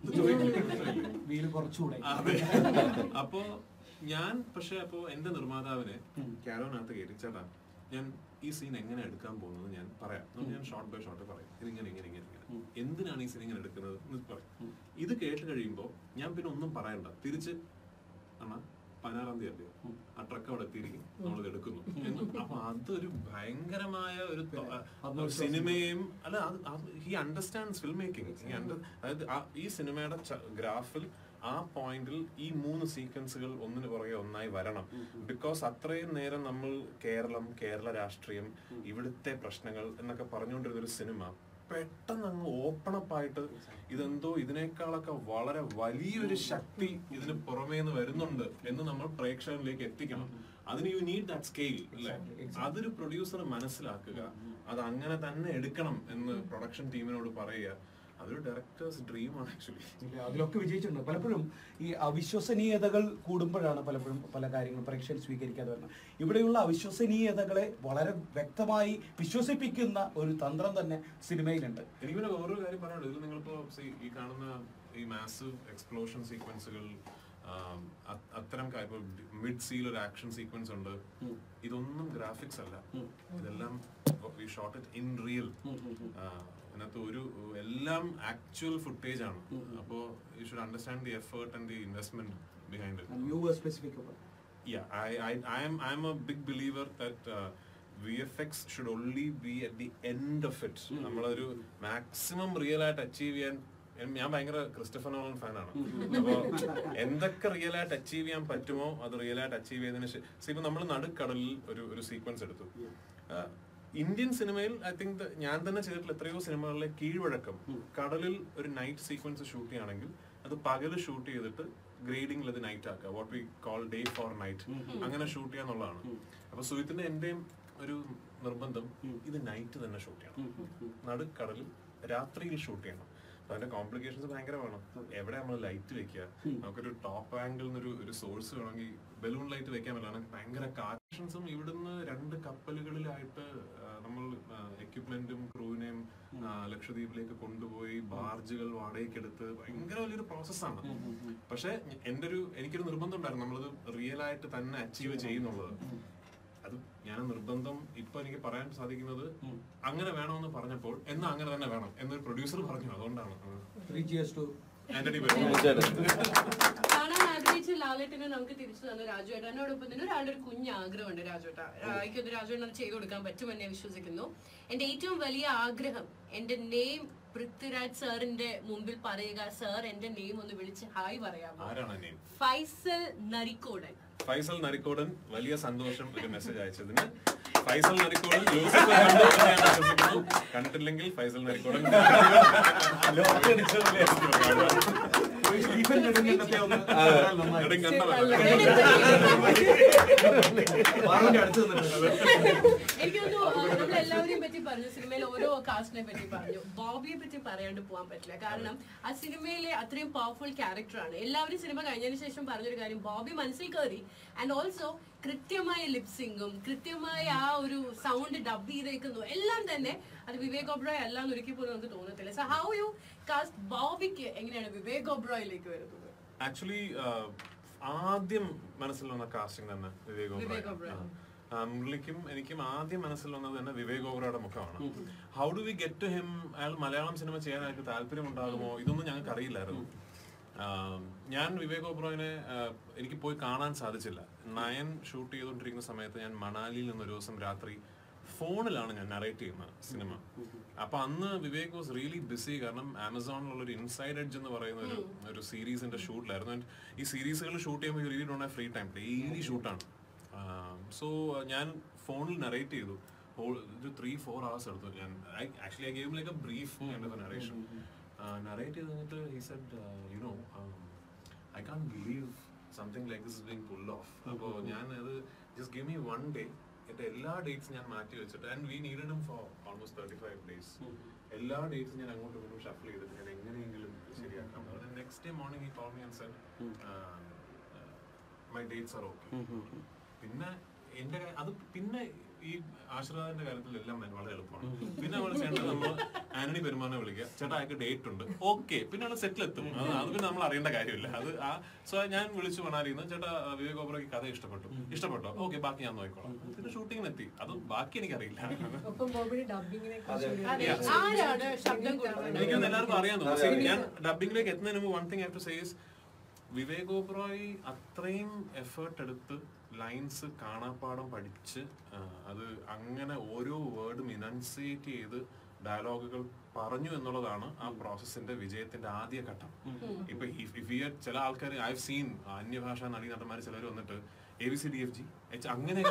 കുറച്ചുകൂടെ. അപ്പോ ഞാൻ പക്ഷെ അപ്പോ എന്റെ നിർമ്മാതാവിനെ ക്യാരവനകത്ത് കയറ്റി, ചേട്ടാ ഞാൻ ഈ സീൻ എങ്ങനെ എടുക്കാൻ പോകുന്നത് ഞാൻ പറയാം, ഞാൻ ഷോർട്ട് ബൈ ഷോർട്ട് പറയും, ഇതിങ്ങനെ ഇങ്ങനെ ഇങ്ങനെ ഇങ്ങനെ എന്തിനാണ് ഈ സീൻ ഇങ്ങനെ എടുക്കുന്നത് എന്ന് പറയും. ഇത് കേട്ട് കഴിയുമ്പോൾ ഞാൻ പിന്നെ ഒന്നും പറയണ്ട, തിരിച്ച് അണ്ണാ പതിനാറാം തീയതി ആ ട്രക്ക് അവിടെ എത്തിയിരിക്കും, നമ്മളിത് എടുക്കുന്നു. അപ്പൊ അതൊരു ഭയങ്കരമായ ഒരു സിനിമയും അല്ല, ഹി അണ്ടർസ്റ്റാൻഡ്സ് ഫിൽം മേക്കിംഗ്. അതായത് ഈ സിനിമയുടെ ഗ്രാഫിൽ ആ പോയിന്റിൽ ഈ മൂന്ന് സീക്വൻസുകൾ ഒന്നിനു പുറകെ ഒന്നായി വരണം. ബിക്കോസ് അത്രയും നേരം നമ്മൾ കേരളം, കേരള രാഷ്ട്രീയം, ഇവിടുത്തെ പ്രശ്നങ്ങൾ എന്നൊക്കെ പറഞ്ഞുകൊണ്ടിരുന്ന ഒരു സിനിമ പെട്ടെന്ന് അങ്ങ് ഓപ്പൺ അപ്പ് ആയിട്ട് ഇതെന്തോ ഇതിനേക്കാളൊക്കെ വളരെ വലിയൊരു ശക്തി ഇതിന് പുറമേന്ന് വരുന്നുണ്ട് എന്ന് നമ്മൾ പ്രേക്ഷകരിലേക്ക് എത്തിക്കണം. അതിന് യു നീഡ് ദാറ്റ് സ്കെയിൽ അല്ലേ? അതൊരു പ്രൊഡ്യൂസർ മനസ്സിലാക്കുക, അത് അങ്ങനെ തന്നെ എടുക്കണം എന്ന് പ്രൊഡക്ഷൻ ടീമിനോട് പറയുക. അതൊരു ഡയറക്ടേഴ്സ് ഡ്രീമാണ് ആക്ച്വലി. അതിലൊക്കെ വിജയിച്ചിട്ടുണ്ട്. പലപ്പോഴും ഈ അവിശ്വസനീയതകൾ കൂടുമ്പോഴാണ് പലപ്പോഴും പല കാര്യങ്ങളും പ്രേക്ഷകർ സ്വീകരിക്കാതെ വരുന്നത്. ഇവിടെയുള്ള അവിശ്വസനീയതകളെ വളരെ വ്യക്തമായി വിശ്വസിപ്പിക്കുന്ന ഒരു തന്ത്രം തന്നെ സിനിമയിലുണ്ട്. എനിക്ക് പിന്നെ വേറൊരു കാര്യം പറയാനുള്ളത്, ഇതിൽ നിങ്ങളിപ്പോ ഈ കാണുന്ന ഈ മാസീവ് എക്സ്പ്ലോഷൻ സീക്വൻസുകൾ, അത്തരം മിഡ് സീൽ ഒരു ആക്ഷൻ സീക്വൻസ് ഉണ്ട്, ഇതൊന്നും ഗ്രാഫിക്സ് അല്ല, ഇതെല്ലാം we shot it in real. അതിനകത്ത് ഒരു എല്ലാം ആക്ച്വൽ ഫുട്ടേജ് ആണ്. അപ്പോൾ you should understand the effort and the investment behind it. You were specific about. Yeah, I I I am I am a big believer that uh, V F X should only be at the end of it. നമ്മളൊരു മാക്സിമം റിയൽ ആയിട്ട് അച്ചീവ് ചെയ്യാൻ, ഞാൻ ഭയങ്കര ക്രിസ്റ്റഫർ നോളൻ ഫാനാണ്. അപ്പോൾ എന്തൊക്കെ റിയൽ ആയിട്ട് അച്ചീവ് ചെയ്യാൻ പറ്റുമോ അത് റിയൽ ആയിട്ട് അച്ചീവ് ചെയ്തതിന് ശേഷം ഇപ്പൊ നമ്മൾ നടുക്കടലിൽ ഒരു ഒരു സീക്വൻസ് എടുത്തു. ഇന്ത്യൻ സിനിമയിൽ ഐ തിങ്ക് ഞാൻ തന്നെ ചെയ്തിട്ടുള്ള എത്രയോ സിനിമകളിലെ കീഴ്വഴക്കം, കടലിൽ ഒരു നൈറ്റ് സീക്വൻസ് ഷൂട്ട് ചെയ്യുകയാണെങ്കിൽ അത് പകല് ഷൂട്ട് ചെയ്തിട്ട് ഗ്രേഡിംഗിൽ അത് നൈറ്റ് ആക്കുക, what we call day for night, അങ്ങനെ ഷൂട്ട് ചെയ്യാന്നുള്ളതാണ്. അപ്പൊ സുഹിത്തിന്റെ എന്റെയും ഒരു നിർബന്ധം ഇത് നൈറ്റ് തന്നെ ഷൂട്ട് ചെയ്യണം, നടുക്കടലിൽ രാത്രിയിൽ ഷൂട്ട് ചെയ്യണം. അതിന്റെ കോംപ്ലിക്കേഷൻസ് ഭയങ്കര വേണം. എവിടെ നമ്മൾ ലൈറ്റ് വെക്കുക, നമുക്കൊരു ടോപ്പ് ആംഗിൾ ഒരു ഒരു സോഴ്സ് വേണമെങ്കിൽ ബലൂൺ ലൈറ്റ് വെക്കാൻ പറ്റില്ല. ഭയങ്കര കാഷൻസും ഇവിടുന്ന് രണ്ട് കപ്പലുകളിലായിട്ട് നമ്മൾ എക്യുപ്മെന്റും ക്രൂവിനെയും ലക്ഷദ്വീപിലേക്ക് കൊണ്ടുപോയി ബാർജുകൾ വാടകയ്ക്കെടുത്ത് ഭയങ്കര വലിയൊരു പ്രോസസ്സാണ്. പക്ഷെ എന്റെ ഒരു എനിക്കൊരു നിർബന്ധം ഉണ്ടായിരുന്നു നമ്മളത് റിയൽ ആയിട്ട് തന്നെ അച്ചീവ് ചെയ്യുന്നുള്ളത്. അത് ഞാൻ നിർബന്ധം ഇപ്പൊ എനിക്ക് പറയാൻ സാധിക്കുന്നത് അങ്ങനെ വേണമെന്ന് പറഞ്ഞപ്പോൾ എന്നാ അങ്ങനെ തന്നെ വേണം എന്നൊരു പ്രൊഡ്യൂസർ പറഞ്ഞു. അതുകൊണ്ടാണ് ആന്റണി കാണാൻ ആഗ്രഹിച്ച ലാലേട്ടനെ നമുക്ക് തിരിച്ചു തന്ന രാജുവേട്ടൻ. എന്നോടൊപ്പം തന്നെ ഒരാളുടെ ഒരു കുഞ്ഞ് ആഗ്രഹമുണ്ട് രാജുവേട്ട. എനിക്കൊന്ന് രാജുവേട്ടൻ അത് ചെയ്തു കൊടുക്കാൻ പറ്റുമെന്ന് വിശ്വസിക്കുന്നു. എന്റെ ഏറ്റവും വലിയ ആഗ്രഹം എന്റെ നെയിം പൃഥ്വിരാജ് സാറിന്റെ മുമ്പിൽ പറയുക. സാർ എന്റെ നെയിം ഒന്ന് വിളിച്ച് ഹായ് പറയാമോ? ഫൈസൽ നരിക്കോടൻ. ഫൈസൽ നരിക്കോടൻ, വലിയ സന്തോഷം ഒരു മെസ്സേജ് അയച്ചതിന്. ഫൈസൽ നരിക്കോടൻ കണ്ടിട്ടില്ലെങ്കിൽ ഫൈസൽ നരിക്കോടൻ എനിക്കൊന്നു നമ്മളെല്ലാവരെയും പറ്റി പറഞ്ഞു, സിനിമയിലെ ഓരോ കാസ്റ്റിനെ പറ്റി പറഞ്ഞു. ബോബിയെ പറ്റി പറയാണ്ട് പോകാൻ പറ്റില്ല. കാരണം ആ സിനിമയിലെ അത്രയും പവർഫുൾ ക്യാരക്ടറാണ്. എല്ലാവരും സിനിമ കഴിഞ്ഞതിന് ശേഷം പറഞ്ഞൊരു കാര്യം, ബോബി മനസ്സിൽ കയറി. ആൻഡ് ഓൾസോ കൃത്യമായ ലിപ്സിംഗും കൃത്യമായ ആ ഒരു സൗണ്ട് ഡബ് ചെയ്തേക്കുന്നു എല്ലാം തന്നെ അത് വിവേക് ഒബ്രോയ് അല്ലാന്ന് ഒരിക്കൽ പോലും നമുക്ക് തോന്നത്തില്ല. സോ ഹൗ യു കാസ്റ്റ് ബോബിക്ക് എങ്ങനെയാണ് വിവേക് ഒബ്രോയിലേക്ക് വരുന്നത്? ആക്ച്വലി ആദ്യം മനസ്സിൽ വന്ന കാസ്റ്റിംഗ് തന്നെ വിവേക് ഒബ്രോയ്. മുരളിക്കും എനിക്കും ആദ്യം മനസ്സിൽ വന്നത് തന്നെ വിവേക് ഒബ്രോയുടെ മുഖമാണ്. How do we get to him? അയാൾ മലയാളം സിനിമ ചെയ്യാനായിട്ട് താല്പര്യം ഉണ്ടാകുമോ ഇതൊന്നും ഞങ്ങൾക്ക് അറിയില്ലായിരുന്നു. ഞാൻ വിവേക് ഒബ്രോയിനെ എനിക്ക് പോയി കാണാൻ സാധിച്ചില്ല. നയൻ ഷൂട്ട് ചെയ്തുകൊണ്ടിരിക്കുന്ന സമയത്ത് ഞാൻ മണാലിയിൽ നിന്ന് ഒരു ദിവസം രാത്രി ഫോണിലാണ് ഞാൻ നറേറ്റ് ചെയ്യുന്ന സിനിമ. അപ്പൊ അന്ന് വിവേക് വാസ് റിയലി ബിസി. കാരണം ആമസോണിലുള്ള ഒരു ഇൻസൈഡ് എഡ്ജ് എന്ന് പറയുന്ന ഒരു ഒരു സീരീസിന്റെ ഷൂട്ടിലായിരുന്നു. ഈ സീരീസുകൾ ഷൂട്ട് ചെയ്യുമ്പോൾ really don't have free time, daily ഷൂട്ടാണ്. സോ ഞാൻ ഫോണിൽ നറേറ്റ് ചെയ്തു. ഒരു ത്രീ ഫോർ അവേഴ്സ് എടുത്തു. ഞാൻ actually I gave like a brief kind of narration. Narrate ചെയ്ത് കഴിഞ്ഞിട്ട് he said you know I can't believe something like this is being pulled off. അപ്പോൾ ഞാൻ അത് just give me one day. എന്റെ എല്ലാ ഡേറ്റ്സും ഞാൻ മാറ്റി വെച്ചിട്ട് and we needed him for almost thirty five days. എല്ലാ ഡേറ്റ്സും ഞാൻ അങ്ങോട്ടും ഇങ്ങോട്ടും ഷഫിൾ ചെയ്തിട്ട് ഞാൻ എങ്ങനെയെങ്കിലും ശരിയാക്കാം. Next day morning he called me and said my dates are okay. പിന്നെ എന്റെ അത് പിന്നെ ഈ ആശീർവാദിന്റെ കാര്യത്തിൽ എല്ലാം വളരെ എളുപ്പമാണ്. പിന്നെ നമ്മൾ ചെയ്യേണ്ടത് നമ്മൾ ആന്റണി പെരുമാനെ വിളിക്കുക, ചേട്ടാ അയാൾക്ക് ഡേറ്റ് ഉണ്ട്, ഓക്കെ, പിന്നെ അവിടെ സെറ്റിൽ എത്തും. അത് അത് പിന്നെ നമ്മൾ അറിയേണ്ട കാര്യമില്ല. അത് ആ സോ ഞാൻ വിളിച്ചു മണാലിന്ന്, ചേട്ടാ വിവേക് ഒബ്രോയ്ക്ക് കഥ ഇഷ്ടപ്പെട്ടു, ഇഷ്ടപ്പെട്ടോ, ഓക്കെ ബാക്കി ഞാൻ നോക്കിക്കോളാം. പിന്നെ ഷൂട്ടിങ്ങിന് എത്തി. അത് ബാക്കി എനിക്കറിയില്ല. എനിക്കൊന്നും എല്ലാവർക്കും അറിയാൻ തോന്നുന്നു. ഞാൻ ഡബിങ്ങിലേക്ക് എത്തുന്നതിന് മുമ്പ് one thing I have to say is Vivek Oberoi അത്രയും എഫേർട്ട് എടുത്ത് ലൈൻസ് കാണാപ്പാടം പഠിച്ച് അത് അങ്ങനെ ഓരോ വേർഡും ഇനൻസിയേറ്റ് ചെയ്ത് ഡയലോഗുകൾ പറഞ്ഞു എന്നുള്ളതാണ് ആ പ്രോസസ്സിന്റെ വിജയത്തിന്റെ ആദ്യ ഘട്ടം. ഇപ്പൊ ചില ആൾക്കാർ ഐ ഹവ് സീൻ അന്യഭാഷാ നടി നടന്മാർ ചിലർ വന്നിട്ട് A B C D F G H അങ്ങനെയൊക്കെ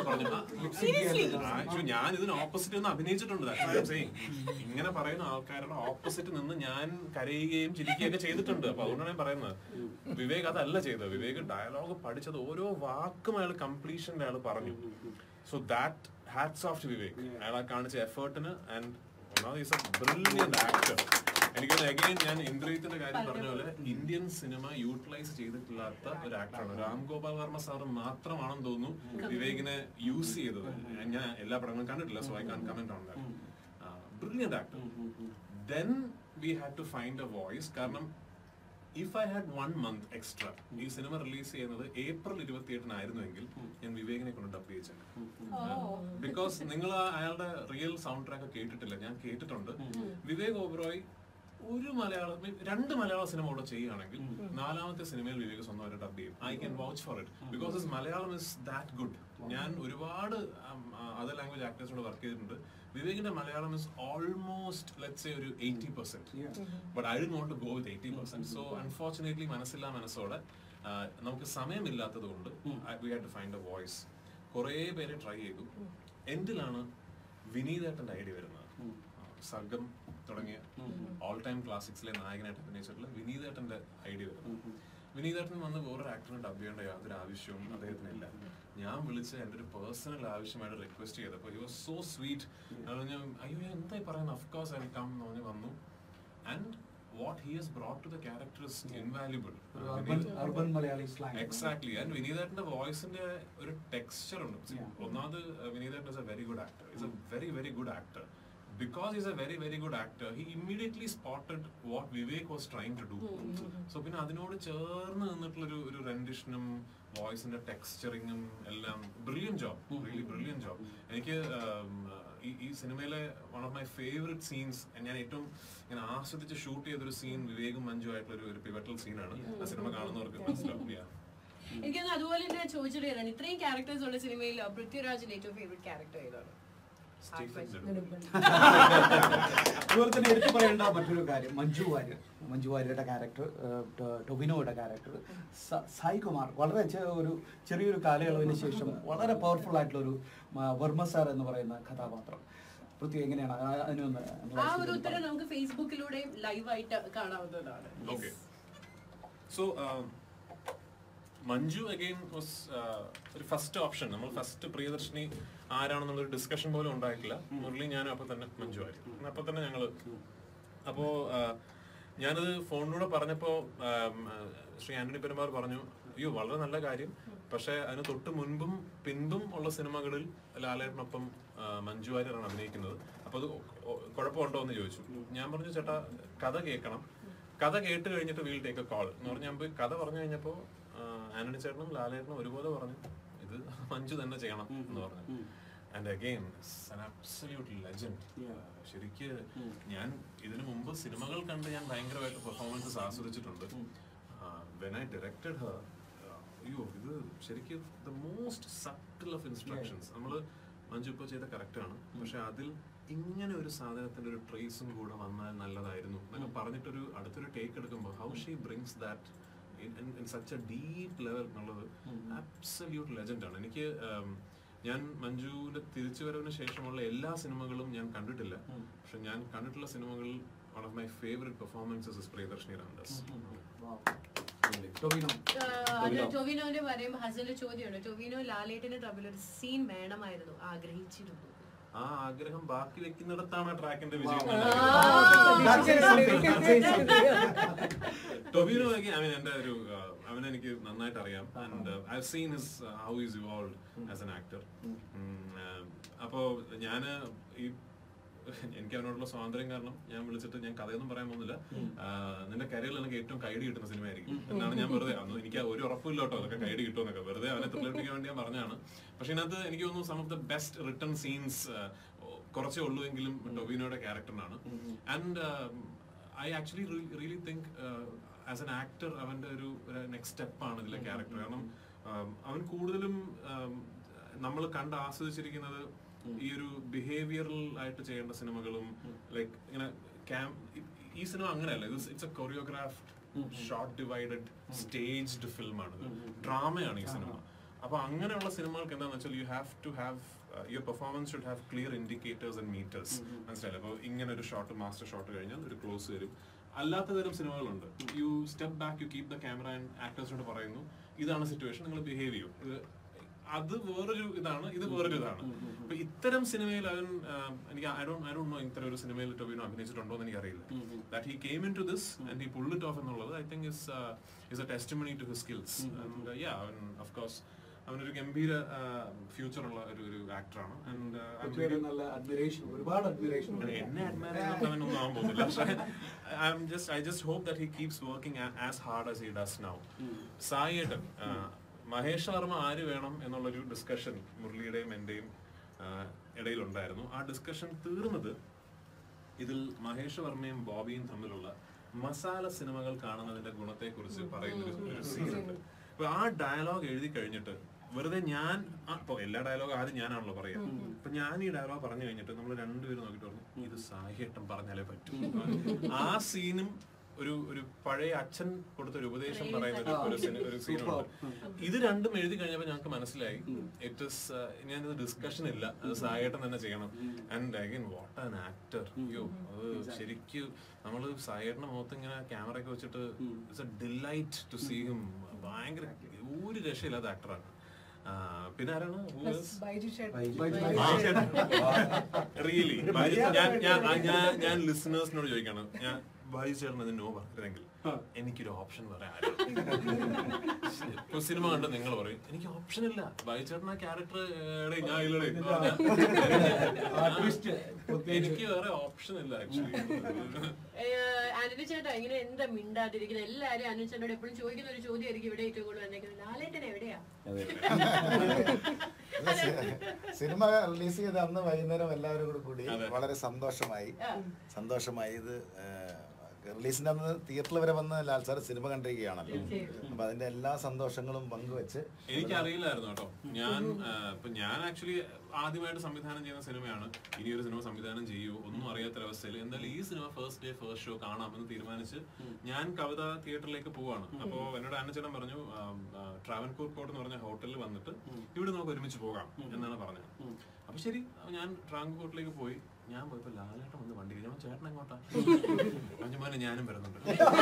പറഞ്ഞു. ഞാൻ ഇതിന് ഓപ്പോസിറ്റ് ഒന്ന് അഭിനയിച്ചിട്ടുണ്ട്. ഇങ്ങനെ പറയുന്ന ആൾക്കാരുടെ ഓപ്പോസിറ്റ് നിന്ന് ഞാൻ കരയുകയും ചിരിക്കുകയൊക്കെ ചെയ്തിട്ടുണ്ട്. അപ്പൊ അതുകൊണ്ടാണ് ഞാൻ പറയുന്നത് വിവേക് അതല്ല ചെയ്തത്. വിവേക് ഡയലോഗ് പഠിച്ചത് ഓരോ വാക്കും അയാൾ കംപ്ലീഷന്റെ അയാൾ പറഞ്ഞു. So that hats off to Vivek. അയാൾ കാണിച്ച എഫേർട്ടിന്. And is a brilliant actor. എനിക്ക് അഗൈൻ ഞാൻ ഇന്ദ്രിയത്തിന്റെ കാര്യം പറഞ്ഞ പോലെ ഇന്ത്യൻ സിനിമ യൂട്ടിലൈസ് ചെയ്തിട്ടില്ലാത്ത ഒരു ആക്ടറാണ്. രാം ഗോപാൽ വർമ്മ സാറ് മാത്രമാണെന്ന് തോന്നുന്നു വിവേകിനെ യൂസ് ചെയ്തത്. ഞാൻ എല്ലാ പടങ്ങളും കണ്ടിട്ടില്ല, so I can comment on that. Brilliant actor. Then we had to find a voice. കാരണം if I had one month extra, ഈ സിനിമ റിലീസ് ചെയ്യുന്നത് ഏപ്രിൽ ഇരുപത്തി എട്ടിനായിരുന്നുവെങ്കിൽ ഞാൻ വിവേകിനെ കൊണ്ട് ഡബ് ചെയ്യിച്ചേനെ. ബിക്കോസ് നിങ്ങൾ അയാളുടെ റിയൽ സൗണ്ട് ട്രാക്ക് കേട്ടിട്ടില്ല. ഞാൻ കേട്ടിട്ടുണ്ട്. വിവേക് ഒബ്രോയ് ഒരു മലയാളം രണ്ട് മലയാള സിനിമ കൂടെ ചെയ്യുകയാണെങ്കിൽ നാലാമത്തെ സിനിമയിൽ വിവേക് സ്വന്തമായിട്ട് ഡബ് ചെയ്യും. I can vouch for it because is Malayalam is that good. ഞാൻ ഒരുപാട് അതർ ലാംഗ്വേജ് ആക്ടേഴ്സിനോട് വർക്ക് ചെയ്തിട്ടുണ്ട്. വിവേകിന്റെ Malayalam is almost let's say ഒരു eighty percent. But I did not to go with eighty percent. So unfortunately മനസ്സില്ലാ മനസ്സോടെ നമുക്ക് സമയമില്ലാത്തത് കൊണ്ട് we had to find a voice. കുറേ പേരെ ട്രൈ ചെയ്തു. എൻഡിലാണ് വിനീതേട്ടന്റെ ഐഡിയ വരുന്നത്. സർഗം തുടങ്ങിയ ഓൾ ടൈം ക്ലാസിക്സിലെ നായകനായിട്ട് അഭിനയിച്ചിട്ടുള്ള വിനീതേട്ടന്റെ ഐഡിയ വരുന്നത്. വിനീതേട്ടൻ വന്ന് വേറൊരു ആക്ടറിനെ ഡബ് ചെയ്യേണ്ട യാതൊരു ആവശ്യവും അദ്ദേഹത്തിനില്ല. ഞാൻ വിളിച്ച് എൻ്റെ ഒരു പേഴ്സണൽ ആവശ്യമായിട്ട് റിക്വസ്റ്റ് ചെയ്തപ്പോൾ ഹി വാസ് സോ സ്വീറ്റ്. ഞാൻ അയ്യോ എന്തായി പറയുന്നത്, of course I will come എന്ന് പറഞ്ഞ് വന്നു. And what he has brought to the character is invaluable. urban Malayali slang. Exactly. And Vineethatന്റെ voice-ന്റെ ഒരു texture ഉണ്ട്. ഒന്നാമത് Vineethattan is a very good actor. He's a very very good actor. Because he's a very very good actor, he immediately spotted what Vivek was trying to do. So പിന്നെ അതിനോട് ചേർന്ന് നിന്നിട്ടുള്ള ഒരു റെൻഡിഷനും വോയിസിന്റെ ടെക്സ്ചറിങ്ങും എല്ലാം brilliant job, really brilliant job. എനിക്ക് ഈ സിനിമയിലെ one of my favourite scenes, ഞാൻ ഏറ്റവും ഞാൻ ആസ്വദിച്ച് ഷൂട്ട് ചെയ്തൊരു സീൻ വിവേകും മഞ്ജു ആയിട്ടുള്ള ഒരു പിവറ്റൽ സീനാണ്. ആ സിനിമ കാണുന്നവർക്ക് മനസ്സിലാവും. എനിക്കൊന്ന് അതുപോലെ തന്നെ ചോദിച്ചിട്ട് ഏതാണ് ഇത്രയും ക്യാരക്ടേഴ്സ് ഉള്ള സിനിമയിൽ പൃഥ്വിരാജിന്റെ ഏറ്റവും ഫേവറേറ്റ് ക്യാരക്ടർ ഏതാണ്? അതുപോലെ തന്നെ എടുത്തു പറയേണ്ട മറ്റൊരു കാര്യം മഞ്ജു വാര്യർ, മഞ്ജു വാര്യരുടെ ക്യാരക്ടർ, ടൊവിനോയുടെ ക്യാരക്ടർ, സായി കുമാർ വളരെ ഒരു ചെറിയൊരു കാലയളവിന് ശേഷം വളരെ പവർഫുൾ ആയിട്ടുള്ള ഒരു വർമ്മ സാർ എന്ന് പറയുന്ന കഥാപാത്രം. പൃഥ്വി എങ്ങനെയാണ് അതിനൊന്ന്? ആ ഒരു ഉത്തരം നമുക്ക് ഫേസ്ബുക്കിലൂടെ ലൈവായിട്ട് കാണാവുന്നതാണ്. Okay, so Manju again was ഒരു ഫസ്റ്റ് ഓപ്ഷൻ. നമ്മൾ ഫസ്റ്റ് പ്രിയദർശിനി ആരാണെന്നുള്ളൊരു ഡിസ്കഷൻ പോലും ഉണ്ടായിട്ടില്ല. മുരളി ഞാനും അപ്പൊ തന്നെ മഞ്ജു ആയിരുന്നു. അപ്പൊ തന്നെ ഞങ്ങള് അപ്പോ ഞാനത് ഫോണിലൂടെ പറഞ്ഞപ്പോ ശ്രീ ആന്റണി പെരുമാർ പറഞ്ഞു, അയ്യോ വളരെ നല്ല കാര്യം, പക്ഷെ അതിന് തൊട്ട് മുൻപും പിൻപും ഉള്ള സിനിമകളിൽ ലാലേട്ടനൊപ്പം മഞ്ജു വാര്യറാണ് അഭിനയിക്കുന്നത്, അപ്പൊ അത് കുഴപ്പമുണ്ടോ എന്ന് ചോദിച്ചു. ഞാൻ പറഞ്ഞു, ചേട്ടാ കഥ കേൾക്കണം, കഥ കേട്ട് കഴിഞ്ഞിട്ട് വീൽ ടേക്ക് എ കോൾ എന്ന് പറഞ്ഞ് ഞാൻ പോയി കഥ പറഞ്ഞു കഴിഞ്ഞപ്പോ ആന്റണി ചേട്ടനും ലാലേട്ടനും ഒരുപോലെ പറഞ്ഞു ഇത് മഞ്ജു തന്നെ ചെയ്യണം എന്ന് പറഞ്ഞു. And again an absolute legend. ശരിക്ക് ഞാൻ ഇതിനു മുമ്പ് സിനിമകൾ കണ്ട് ഞാൻ ഭയങ്കരമായിട്ട് പെർഫോമൻസസ് ആസ്വദിച്ചിട്ടുണ്ട്. when I directed her, അയ്യോ ഇത് ശരിക്കും the most subtle of instructions. നമ്മള് മഞ്ജു ഇപ്പോൾ ചെയ്ത കറക്റ്റാണ്, പക്ഷെ അതിൽ ഇങ്ങനെ ഒരു സാധനത്തിന്റെ ഒരു ട്രേസും കൂടെ വന്നാൽ നല്ലതായിരുന്നു എന്നൊക്കെ പറഞ്ഞിട്ടൊരു അടുത്തൊരു ടേക്ക് എടുക്കുമ്പോൾ how she brings that in, in such a deep level എന്നുള്ളത് absolute legend ആണ്. എനിക്ക് ഞാൻ മഞ്ജുവിന്റെ തിരിച്ചുവരവിന് ശേഷമുള്ള എല്ലാ സിനിമകളും ഞാൻ കണ്ടിട്ടില്ല, പക്ഷെ ഞാൻ കണ്ടിട്ടുള്ള സിനിമകളിൽ one of my favorite performances is Priyadarshini Ramdas. ടൊവിനോന്റെ പറയുമ്പോൾ ഹസന്റെ ചോദ്യമാണ്, ടൊവിനോ ലാലേട്ടന്റെ ട്രബിൾ ഒരു സീൻ വേണമായിരുന്നു, ആഗ്രഹിച്ചിരുന്നു. ആ ആഗ്രഹം ബാക്കി വെക്കുന്നിടത്താണ് ട്രാക്കിന്റെ വിജയം. ടൊവിനോ ഐ മീൻ എന്റെ ഒരു അവനെ എനിക്ക് നന്നായിട്ട് അറിയാം. And I have seen his how is evolved as an actor. അപ്പോ ഞാന് ഈ എനിക്ക് അവനോടുള്ള സ്വാതന്ത്ര്യം കാരണം ഞാൻ വിളിച്ചിട്ട് ഞാൻ കഥയൊന്നും പറയാൻ പോകുന്നില്ല, നിന്റെ കരിയറിൽ എനിക്ക് ഏറ്റവും കൈഡി കിട്ടുന്ന സിനിമയായിരിക്കും എന്നാണ് ഞാൻ വെറുതെ, അന്ന് എനിക്ക് ഒരു ഉറപ്പില്ല കേട്ടോ അതൊക്കെ കൈഡി കിട്ടുമെന്നൊക്കെ, വെറുതെ അവനെ ത്രില്ലടിപ്പിക്കാൻ വേണ്ടി ഞാൻ പറഞ്ഞാണ്. പക്ഷെ ഇതിനകത്ത് എനിക്ക് തോന്നുന്നു some of the best written scenes കുറച്ചേ ഉള്ളൂ എങ്കിലും ടൊവിനോയുടെ ക്യാരക്ടറിനാണ്. And I actually really think as an actor അവന്റെ ഒരു നെക്സ്റ്റ് സ്റ്റെപ്പാണ് ഇതിലെ ക്യാരക്ടർ. കാരണം അവൻ കൂടുതലും നമ്മൾ കണ്ട് ആസ്വദിച്ചിരിക്കുന്നത് ഈ ഒരു ബിഹേവിയറൽ ആയിട്ട് ചെയ്യേണ്ട സിനിമകളും ലൈക്ക് ഇങ്ങനെ ക്യാം ഈ സിനിമ അങ്ങനെയല്ല, ഇത് it's a choreographed short divided staged ഫിലിമാണ്, ഡ്രാമയാണ് ഈ സിനിമ. അപ്പൊ അങ്ങനെയുള്ള സിനിമകൾക്ക് എന്താണെന്ന് വെച്ചാൽ you have to have your performance should have clear indicators and meters. മനസ്സിലായില്ല? അപ്പോൾ ഇങ്ങനെ ഒരു ഷോട്ട് മാസ്റ്റർ ഷോട്ട് കഴിഞ്ഞാൽ ഒരു ക്ലോസ് വരും. അല്ലാത്ത തരം സിനിമകളുണ്ട്, you step back, you keep the camera and ആക്ടേഴ്സിനോട് പറയുന്നു ഇതാണ് സിറ്റുവേഷൻ, നിങ്ങൾ ബിഹേവ് ചെയ്യൂ. ഇത് അത് വേറൊരു ഇതാണ്, ഇത് വേറൊരു ഇതാണ്. അപ്പൊ ഇത്തരം സിനിമയിൽ അവൻ എനിക്ക് I don't I don't know ഇത്തരം ഒരു സിനിമയിൽ ടൊവിനോ അഭിനയിച്ചിട്ടുണ്ടോ എന്ന് എനിക്കറിയില്ല. That he came into this and he pulled it off എന്നുള്ളത് I think is is a testimony to his skills. And yeah അവൻ ഓഫ് കോഴ്സ് അവനൊരു ഗംഭീര ഫ്യൂച്ചർ ഉള്ള ഒരു ഒരു ആക്ടറാണ്. ആൻഡ് എന്നെ അഡ്മയർ അവനൊന്നും ആവാൻ പോകുന്നില്ല, പക്ഷേ I'm just I just hope that he keeps working as hard as he does now. സായിയേട്ടൻ, മഹേഷ് വർമ്മ ആര് വേണം എന്നുള്ളൊരു ഡിസ്കഷൻ മുരളിയുടെയും എന്റെയും ഇടയിലുണ്ടായിരുന്നു. ആ ഡിസ്കഷൻ തീർന്നത് ഇതിൽ മഹേഷ് വർമ്മയും ബോബിയും തമ്മിലുള്ള മസാല സിനിമകൾ കാണുന്നതിന്റെ ഗുണത്തെ കുറിച്ച് പറയുന്ന ഒരു സീനുണ്ട്. അപ്പൊ ആ ഡയലോഗ് എഴുതി കഴിഞ്ഞിട്ട് വെറുതെ ഞാൻ ഇപ്പൊ എല്ലാ ഡയലോഗ് ആദ്യം ഞാനാണല്ലോ പറയാ, അപ്പൊ ഞാൻ ഈ ഡയലോഗ് പറഞ്ഞു കഴിഞ്ഞിട്ട് നമ്മൾ രണ്ടുപേരും നോക്കിട്ട് പറഞ്ഞു ഇത് സാഹിയേട്ടൻ പറഞ്ഞാലേ പറ്റും. ആ സീനും ഒരു ഒരു പഴയ അച്ഛൻ കൊടുത്ത ഒരു ഉപദേശം പറയുന്ന ഒരു സീനുണ്ട്. ഇത് രണ്ടും എഴുതി കഴിഞ്ഞപ്പോൾ ഞങ്ങൾക്ക് മനസ്സിലായി ഇറ്റ് ഇസ് ഞാനിത് ഡിസ്കഷൻ ഇല്ല, അത് സായേട്ടൻ തന്നെ ചെയ്യണം. And again what an actor. അയ്യോ അത് ശരിക്കും നമ്മള് സായേട്ടന്റെ മുഖത്ത് ഇങ്ങനെ ക്യാമറ ഒക്കെ വെച്ചിട്ട് it's a delight to see him. ഭയങ്കര ഒരു രക്ഷയില്ലാത്ത ആക്ടറാണ്. പിന്നെ ആരാണ് റിയലി ഞാൻ ഞാൻ ലിസണേഴ്സിനോട് ചോദിക്കാണ്, ഞാൻ ബാജു ചേട്ടൻ ഇത് നോ പറഞ്ഞിരുന്നെങ്കിൽ എനിക്കൊരു ഓപ്ഷൻ പറയാൻ ഇപ്പൊ സിനിമ കണ്ട് നിങ്ങൾ പറയും എനിക്ക് ഓപ്ഷൻ ഇല്ല, ബാജു ചേട്ടൻ ആ ക്യാരക്ടർ ഞാൻ ഇല്ലടേ, എനിക്ക് വേറെ ഓപ്ഷൻ ഇല്ല ആക്ച്വലി. ആന്റണി ചേട്ടാ ഇങ്ങനെ എന്താ മിണ്ടാതിരിക്കുന്നത്? എല്ലാരും ആന്റണി ചേട്ടനോട് എപ്പോഴും ചോദിക്കുന്ന ഒരു ചോദ്യമായിരിക്കും ഇവിടെ ഏറ്റവും കൂടുതൽ വന്നേക്കുന്നത്, ലാലേട്ടൻ എവിടെയാ? സിനിമ റിലീസ് ചെയ്ത് അന്ന് വൈകുന്നേരം എല്ലാവരും കൂടി കൂടി വളരെ സന്തോഷമായി സന്തോഷമായി ഇത് റിലീസിന്റെ അന്ന് തിയേറ്ററിൽ വരെ വന്ന് ലാൽ സാർ സിനിമ കണ്ടിരിക്കുകയാണല്ലോ. അപ്പൊ അതിന്റെ എല്ലാ സന്തോഷങ്ങളും പങ്കുവെച്ച്. എനിക്കറിയില്ലായിരുന്നു കേട്ടോ, ഞാൻ ഇപ്പൊ ഞാൻ ആക്ച്വലി ആദ്യമായിട്ട് സംവിധാനം ചെയ്യുന്ന സിനിമയാണ്. ഇനിയൊരു സിനിമ സംവിധാനം ചെയ്യൂ ഒന്നും അറിയാത്തൊരവസ്ഥയിൽ എന്തായാലും ഈ സിനിമ ഫസ്റ്റ് ഡേ ഫസ്റ്റ് ഷോ കാണാമെന്ന് തീരുമാനിച്ച് ഞാൻ കവിത തിയേറ്ററിലേക്ക് പോവാണ്. അപ്പോ എന്നോട് അന്നച്ചേട്ടൻ പറഞ്ഞു ട്രാവൻകൂർ കോട്ട് എന്ന് പറഞ്ഞ ഹോട്ടലിൽ വന്നിട്ട് ഇവിടെ നമുക്ക് ഒരുമിച്ച് പോകാം എന്നാണ് പറഞ്ഞത്. അപ്പൊ ശരി, ഞാൻ ട്രാവൻകൂറിലേക്ക് പോയി. ഞാൻ പോയപ്പോ ലാലേട്ടൻ വന്ന് വണ്ടി ഞാൻ ചേട്ടൻ എങ്ങോട്ടാ മോനെ ഞാനും വരുന്നുണ്ട്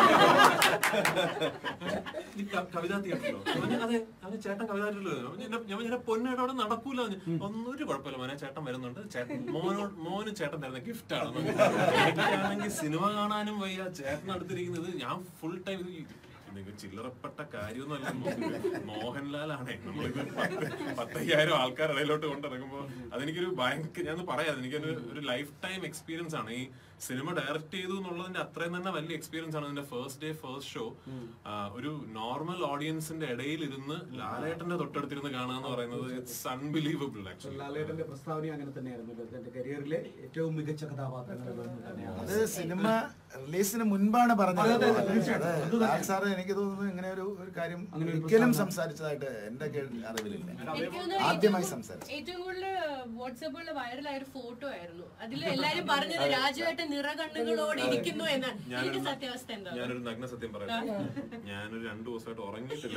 കവിതാ തിയേറ്ററിലോ? അതെ അവന് ചേട്ടൻ കവിതാ തിയേറ്ററിലോ? ഞാൻ പൊന്നേട്ട അവിടെ നടക്കൂല. ഒന്നൊരു കുഴപ്പമില്ല മോനെ, ചേട്ടൻ വരുന്നുണ്ട്, ചേട്ടൻ മോനോട് മോന് ചേട്ടൻ തരുന്ന ഗിഫ്റ്റ് ആണ്. എനിക്കാണെങ്കിൽ സിനിമ കാണാനും വയ്യ, ചേട്ടൻ അടുത്തിരിക്കുന്നത്. ഞാൻ ഫുൾ ടൈം ഇത് ചില്ലറപ്പെട്ട കാര്യമൊന്നുമല്ല, മോഹൻലാലാണേ. നമ്മളിപ്പോ പത്തയ്യായിരം ആൾക്കാരുടെ ഇടയിലോട്ട് കൊണ്ടിറങ്ങുമ്പോൾ അതെനിക്കൊരു ഭയങ്കര, ഞാൻ പറയാം, എനിക്കൊരു ഒരു ലൈഫ് ടൈം എക്സ്പീരിയൻസ് ആണ്. ഈ സിനിമ ഡയറക്ട് ചെയ്തു എന്നുള്ളതിന്റെ അത്രയും തന്നെ വലിയ എക്സ്പീരിയൻസ് ആണ്. ഇതിന്റെ ഫസ്റ്റ് ഡേ ഫസ്റ്റ് ഷോ ഒരു നോർമൽ ഓഡിയൻസിന്റെ ഇടയിൽ ഇരുന്ന് ലാലേട്ടന്റെ തൊട്ടടുത്തിരുന്ന് കാണുക എന്ന് പറയുന്നത് ഇറ്റ്സ് അൺബിലീവബിൾ. ആക്ച്വലി ലാലേട്ടന്റെ പ്രസ്താവന അങ്ങനെ തന്നെയായിരുന്നു, എന്റെ കരിയറിലെ ഏറ്റവും മികച്ച കഥാപാത്രങ്ങൾ. അത് സിനിമ റിലീസിന് മുൻപാണ് പറഞ്ഞത്. ലാൽ സാറ് എനിക്ക് തോന്നുന്നു ഇങ്ങനെ ഒരു കാര്യം ഒരിക്കലും സംസാരിച്ചതായിട്ട് എന്റെ അറിവിലില്ല. ആദ്യമായി സംസാരിച്ചു. ഏറ്റവും കൂടുതൽ വാട്സാപ്പിൽ വൈറലായ ഒരു ഫോട്ടോ ആയിരുന്നു. അതിൽ എല്ലാരും പറഞ്ഞത് രാജുവേട്ടൻ നിറകണ്ണുകളോടെ ഇരിക്കുന്നു എന്നാണ്. ഇതിന്റെ സത്യാവസ്ഥ എന്താ? ഞാനൊരു നഗ്ന സത്യം പറയാം, ഞാനൊരു രണ്ടു ദിവസമായിട്ട് ഉറങ്ങിയിട്ടില്ല.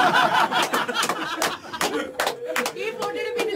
ഈ ഫോട്ടോയുടെ പിന്നിൽ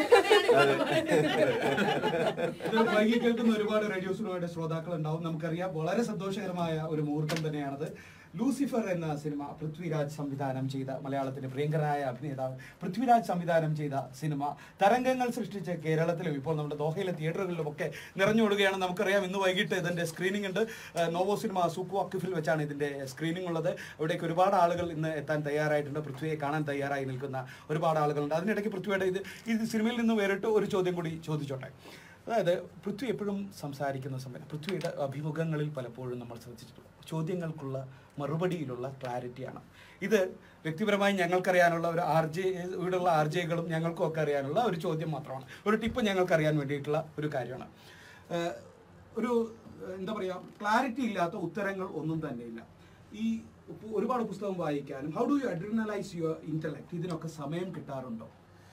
വൈകി കേൾക്കുന്ന ഒരുപാട് റേഡിയോ സ്റ്റുഡിയോയുടെ ശ്രോതാക്കൾ ഉണ്ടാവും. നമുക്കറിയാം, വളരെ സന്തോഷകരമായ ഒരു മുഹൂർത്തം തന്നെയാണത്. ലൂസിഫർ എന്ന സിനിമ പൃഥ്വിരാജ് സംവിധാനം ചെയ്ത, മലയാളത്തിന്റെ പ്രിയങ്കരായ അഭിനേതാവ് പൃഥ്വിരാജ് സംവിധാനം ചെയ്ത സിനിമ തരംഗങ്ങൾ സൃഷ്ടിച്ച് കേരളത്തിലും ഇപ്പോൾ നമ്മുടെ ദോഹയിലെ തിയേറ്ററുകളിലും ഒക്കെ നിറഞ്ഞോടുകയാണ്. നമുക്കറിയാം, ഇന്ന് വൈകിട്ട് ഇതിന്റെ സ്ക്രീനിംഗ് ഉണ്ട്. നോവോ സിനിമ സൂക്കു അക്കിഫിൽ വെച്ചാണ് ഇതിന്റെ സ്ക്രീനിംഗ് ഉള്ളത്. അവിടേക്ക് ഒരുപാട് ആളുകൾ ഇന്ന് എത്താൻ തയ്യാറായിട്ടുണ്ട്. പൃഥ്വിയെ കാണാൻ തയ്യാറായി നിൽക്കുന്ന ഒരുപാട് ആളുകളുണ്ട്. അതിനിടയ്ക്ക് പൃഥ്വിയുടെ ഇത് ഇത് സിനിമയിൽ നിന്ന് വേറിട്ട് ഒരു ചോദ്യം കൂടി ചോദിച്ചോട്ടെ. അതായത് പൃഥ്വി എപ്പോഴും സംസാരിക്കുന്ന സമയത്ത് പൃഥ്വിയുടെ അഭിമുഖങ്ങളിൽ പലപ്പോഴും നമ്മൾ ശ്രദ്ധിച്ചിട്ടുള്ള ചോദ്യങ്ങൾക്കുള്ള മറുപടിയിലുള്ള ക്ലാരിറ്റിയാണ്. ഇത് വ്യക്തിപരമായി ഞങ്ങൾക്കറിയാനുള്ള ഒരു ആർ ജെ ഇവിടെയുള്ള ആർ ജെകളും ഞങ്ങൾക്കും ഒക്കെ അറിയാനുള്ള ഒരു ചോദ്യം മാത്രമാണ്, ഒരു ടിപ്പ് ഞങ്ങൾക്കറിയാൻ വേണ്ടിയിട്ടുള്ള ഒരു കാര്യമാണ്. ഒരു എന്താ പറയുക, ക്ലാരിറ്റി ഇല്ലാത്ത ഉത്തരങ്ങൾ ഒന്നും തന്നെയില്ല. ഈ ഒരുപാട് പുസ്തകം വായിക്കാനും how do you adrenalise your intellect, ഇതിനൊക്കെ സമയം കിട്ടാറുണ്ടോ?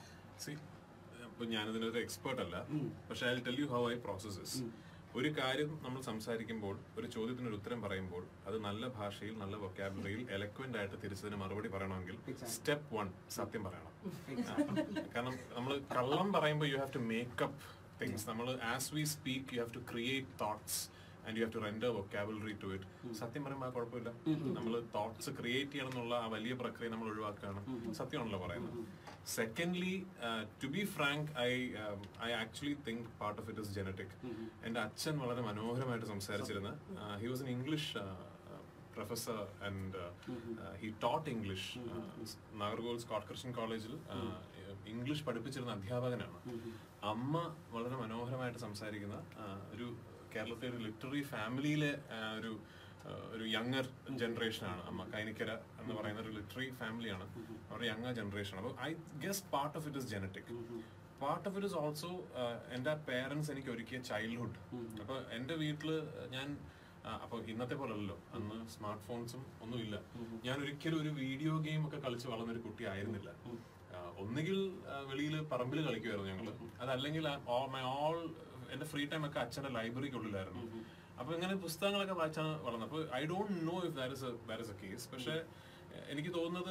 ഇപ്പൊ ഞാനിതിനൊരു എക്സ്പേർട്ട് അല്ല, പക്ഷെ I tell you how I process this. ഒരു കാര്യം നമ്മൾ സംസാരിക്കുമ്പോൾ, ഒരു ചോദ്യത്തിന് ഒരു ഉത്തരം പറയുമ്പോൾ, അത് നല്ല ഭാഷയിൽ നല്ല വൊക്കാബുലറിയിൽ എലക്വന്റ് ആയിട്ട് തിരിച്ചതിന് മറുപടി പറയണമെങ്കിൽ സ്റ്റെപ്പ് വൺ സത്യം പറയണം. കാരണം നമ്മൾ കള്ളം പറയുമ്പോൾ you have to make up things. നമ്മൾ as we speak you have to create thoughts and you have to render vocabulary to it. സത്യം പറയുമ്പോൾ ആ കുഴപ്പമില്ല, നമ്മൾ തോട്ട്സ് ക്രിയേറ്റ് ചെയ്യണം എന്നുള്ള ആ വലിയ പ്രക്രിയ നമ്മൾ ഒഴിവാക്കുകയാണ്. സത്യമാണല്ലോ പറയുന്നത്. Secondly, uh, to be frank, I um, I actually think part of it is genetic. And അച്ഛൻ വളരെ മനോഹരമായിട്ട് സംസാരിച്ചിരുന്ന, he was an English uh, uh, professor and uh, uh, he taught English. Nagercoil Scott Christian കോളേജിൽ ഇംഗ്ലീഷ് പഠിപ്പിച്ചിരുന്ന അധ്യാപകനാണ്. അമ്മ വളരെ മനോഹരമായിട്ട് സംസാരിക്കുന്ന ഒരു കേരളത്തിലെ ഒരു ലിറ്റററി ഫാമിലിയിലെ ഒരു ഒരു യങ്ങർ ജനറേഷനാണ് അമ്മ. കൈനിക്കര എന്ന് പറയുന്ന ഒരു ലിറ്റററി ഫാമിലിയാണ്, അവരുടെ യങ്ങർ ജനറേഷൻ. അപ്പോൾ I guess part of it is genetic. Part of it is also എൻ്റെ പേരൻസ് എനിക്ക് ഒരുക്കിയ ചൈൽഡ്ഹുഡ്. അപ്പോൾ എൻ്റെ വീട്ടിൽ ഞാൻ, അപ്പോൾ ഇന്നത്തെ പോലല്ലോ, അന്ന് സ്മാർട്ട് ഫോൺസും ഒന്നുമില്ല. ഞാൻ ഒരിക്കലും ഒരു വീഡിയോ ഗെയിം ഒക്കെ കളിച്ച് വളർന്നൊരു കുട്ടി ആയിരുന്നില്ല. ഒന്നുകിൽ വെളിയിൽ പറമ്പിൽ കളിക്കുമായിരുന്നു ഞങ്ങൾ, അതല്ലെങ്കിൽ ഓൾ എൻ്റെ ഫ്രീ ടൈം ഒക്കെ അച്ഛൻ്റെ ലൈബ്രറിക്കുള്ളിലായിരുന്നു. അപ്പൊ ഇങ്ങനെ പുസ്തകങ്ങളൊക്കെ വായിച്ചാണ് വളർന്നത്. അപ്പോൾ I don't know if that is that is a case. പക്ഷെ എനിക്ക് തോന്നുന്നത്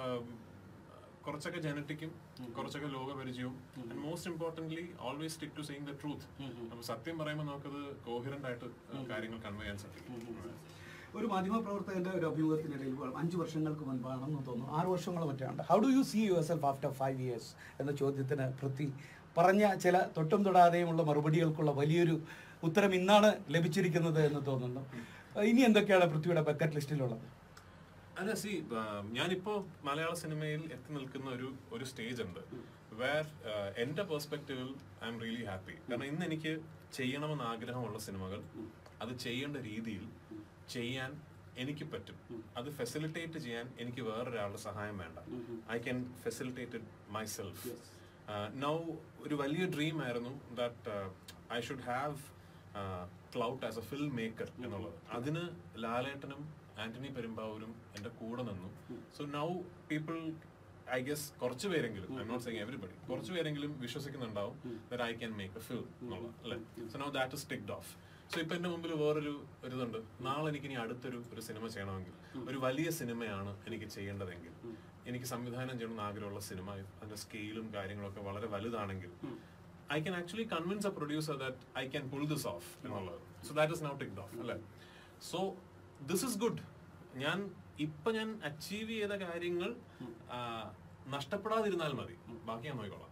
കുറച്ചൊക്കെ ജനറ്റിക്കും കുറച്ചൊക്കെ ലോകപരിചയവും, and most importantly always stick to saying the truth. അപ്പൊ സത്യം പറയുമ്പോൾ നമുക്കത് കോഹിറന്റ് ആയിട്ട് കാര്യങ്ങൾ കൺവേ ചെയ്യാൻ സാധിക്കും. ഒരു മാധ്യമപ്രവർത്തകന്റെ ഒരു അഭിമുഖത്തിനിടയിൽ അഞ്ചു വർഷങ്ങൾക്ക് മുൻപാണെന്ന് തോന്നുന്നു, ആറ് വർഷങ്ങൾ മറ്റാണ്, how do you see yourself after five years എന്ന ചോദ്യത്തിന് പൃഥ്വി പറഞ്ഞ ചില തൊട്ടും തൊടാതെയുമുള്ള മറുപടികൾക്കുള്ള വലിയൊരു ഉത്തരം ഇന്നാണ് ലഭിച്ചിരിക്കുന്നത് എന്ന് തോന്നുന്നു. ഇനി എന്തൊക്കെയാണ് പൃഥ്വിയുടെ ബക്കറ്റ് ലിസ്റ്റിലുള്ളത്? അല്ല, സി ഞാനിപ്പോ മലയാള സിനിമയിൽ എത്തി നിൽക്കുന്ന ഒരു ഒരു സ്റ്റേജ് ഉണ്ട് വേർ എന്റെ പെർസ്പെക്റ്റീവിൽ ഐ എം റിയലി ഹാപ്പി. കാരണം ഇന്ന് എനിക്ക് ചെയ്യണമെന്ന് ആഗ്രഹമുള്ള സിനിമകൾ അത് ചെയ്യേണ്ട രീതിയിൽ ചെയ്യാൻ എനിക്ക് പറ്റും. അത് ഫെസിലിറ്റേറ്റ് ചെയ്യാൻ എനിക്ക് വേറൊരാളുടെ സഹായം വേണ്ട. I can facilitate it myself. Now ഒരു വലിയ ഡ്രീം ആയിരുന്നു that I should have clout as a film maker എന്നുള്ളത്. അതിന് ലാലേട്ടനും ആന്റണി പെരുമ്പാവൂരും എൻ്റെ കൂടെ നിന്നു. So now people I guess കുറച്ച് പേരെങ്കിലും, I'm not saying everybody, കുറച്ച് പേരെങ്കിലും വിശ്വസിക്കുന്നുണ്ടാവും that I can make a film എന്നുള്ളത് അല്ലേ. So now that is ticked off. സോ ഇപ്പൊ എന്റെ മുമ്പിൽ വേറൊരു ഒരു ഇതുണ്ട്. നാളെ എനിക്ക് ഇനി അടുത്തൊരു ഒരു സിനിമ ചെയ്യണമെങ്കിൽ, ഒരു വലിയ സിനിമയാണ് എനിക്ക് ചെയ്യേണ്ടതെങ്കിൽ, എനിക്ക് സംവിധാനം ചെയ്യണമെന്ന് ആഗ്രഹമുള്ള സിനിമ, അതിന്റെ സ്കെയിലും കാര്യങ്ങളൊക്കെ വളരെ വലുതാണെങ്കിൽ, I can actually convince a producer that I can pull this off എന്നുള്ളത്. So that is now ticked off അല്ലേ. So this is good. ഞാൻ ഇപ്പൊ ഞാൻ അച്ചീവ് ചെയ്ത കാര്യങ്ങൾ നഷ്ടപ്പെടാതിരുന്നാൽ മതി, ബാക്കി ഞാൻ നോക്കിക്കോളാം.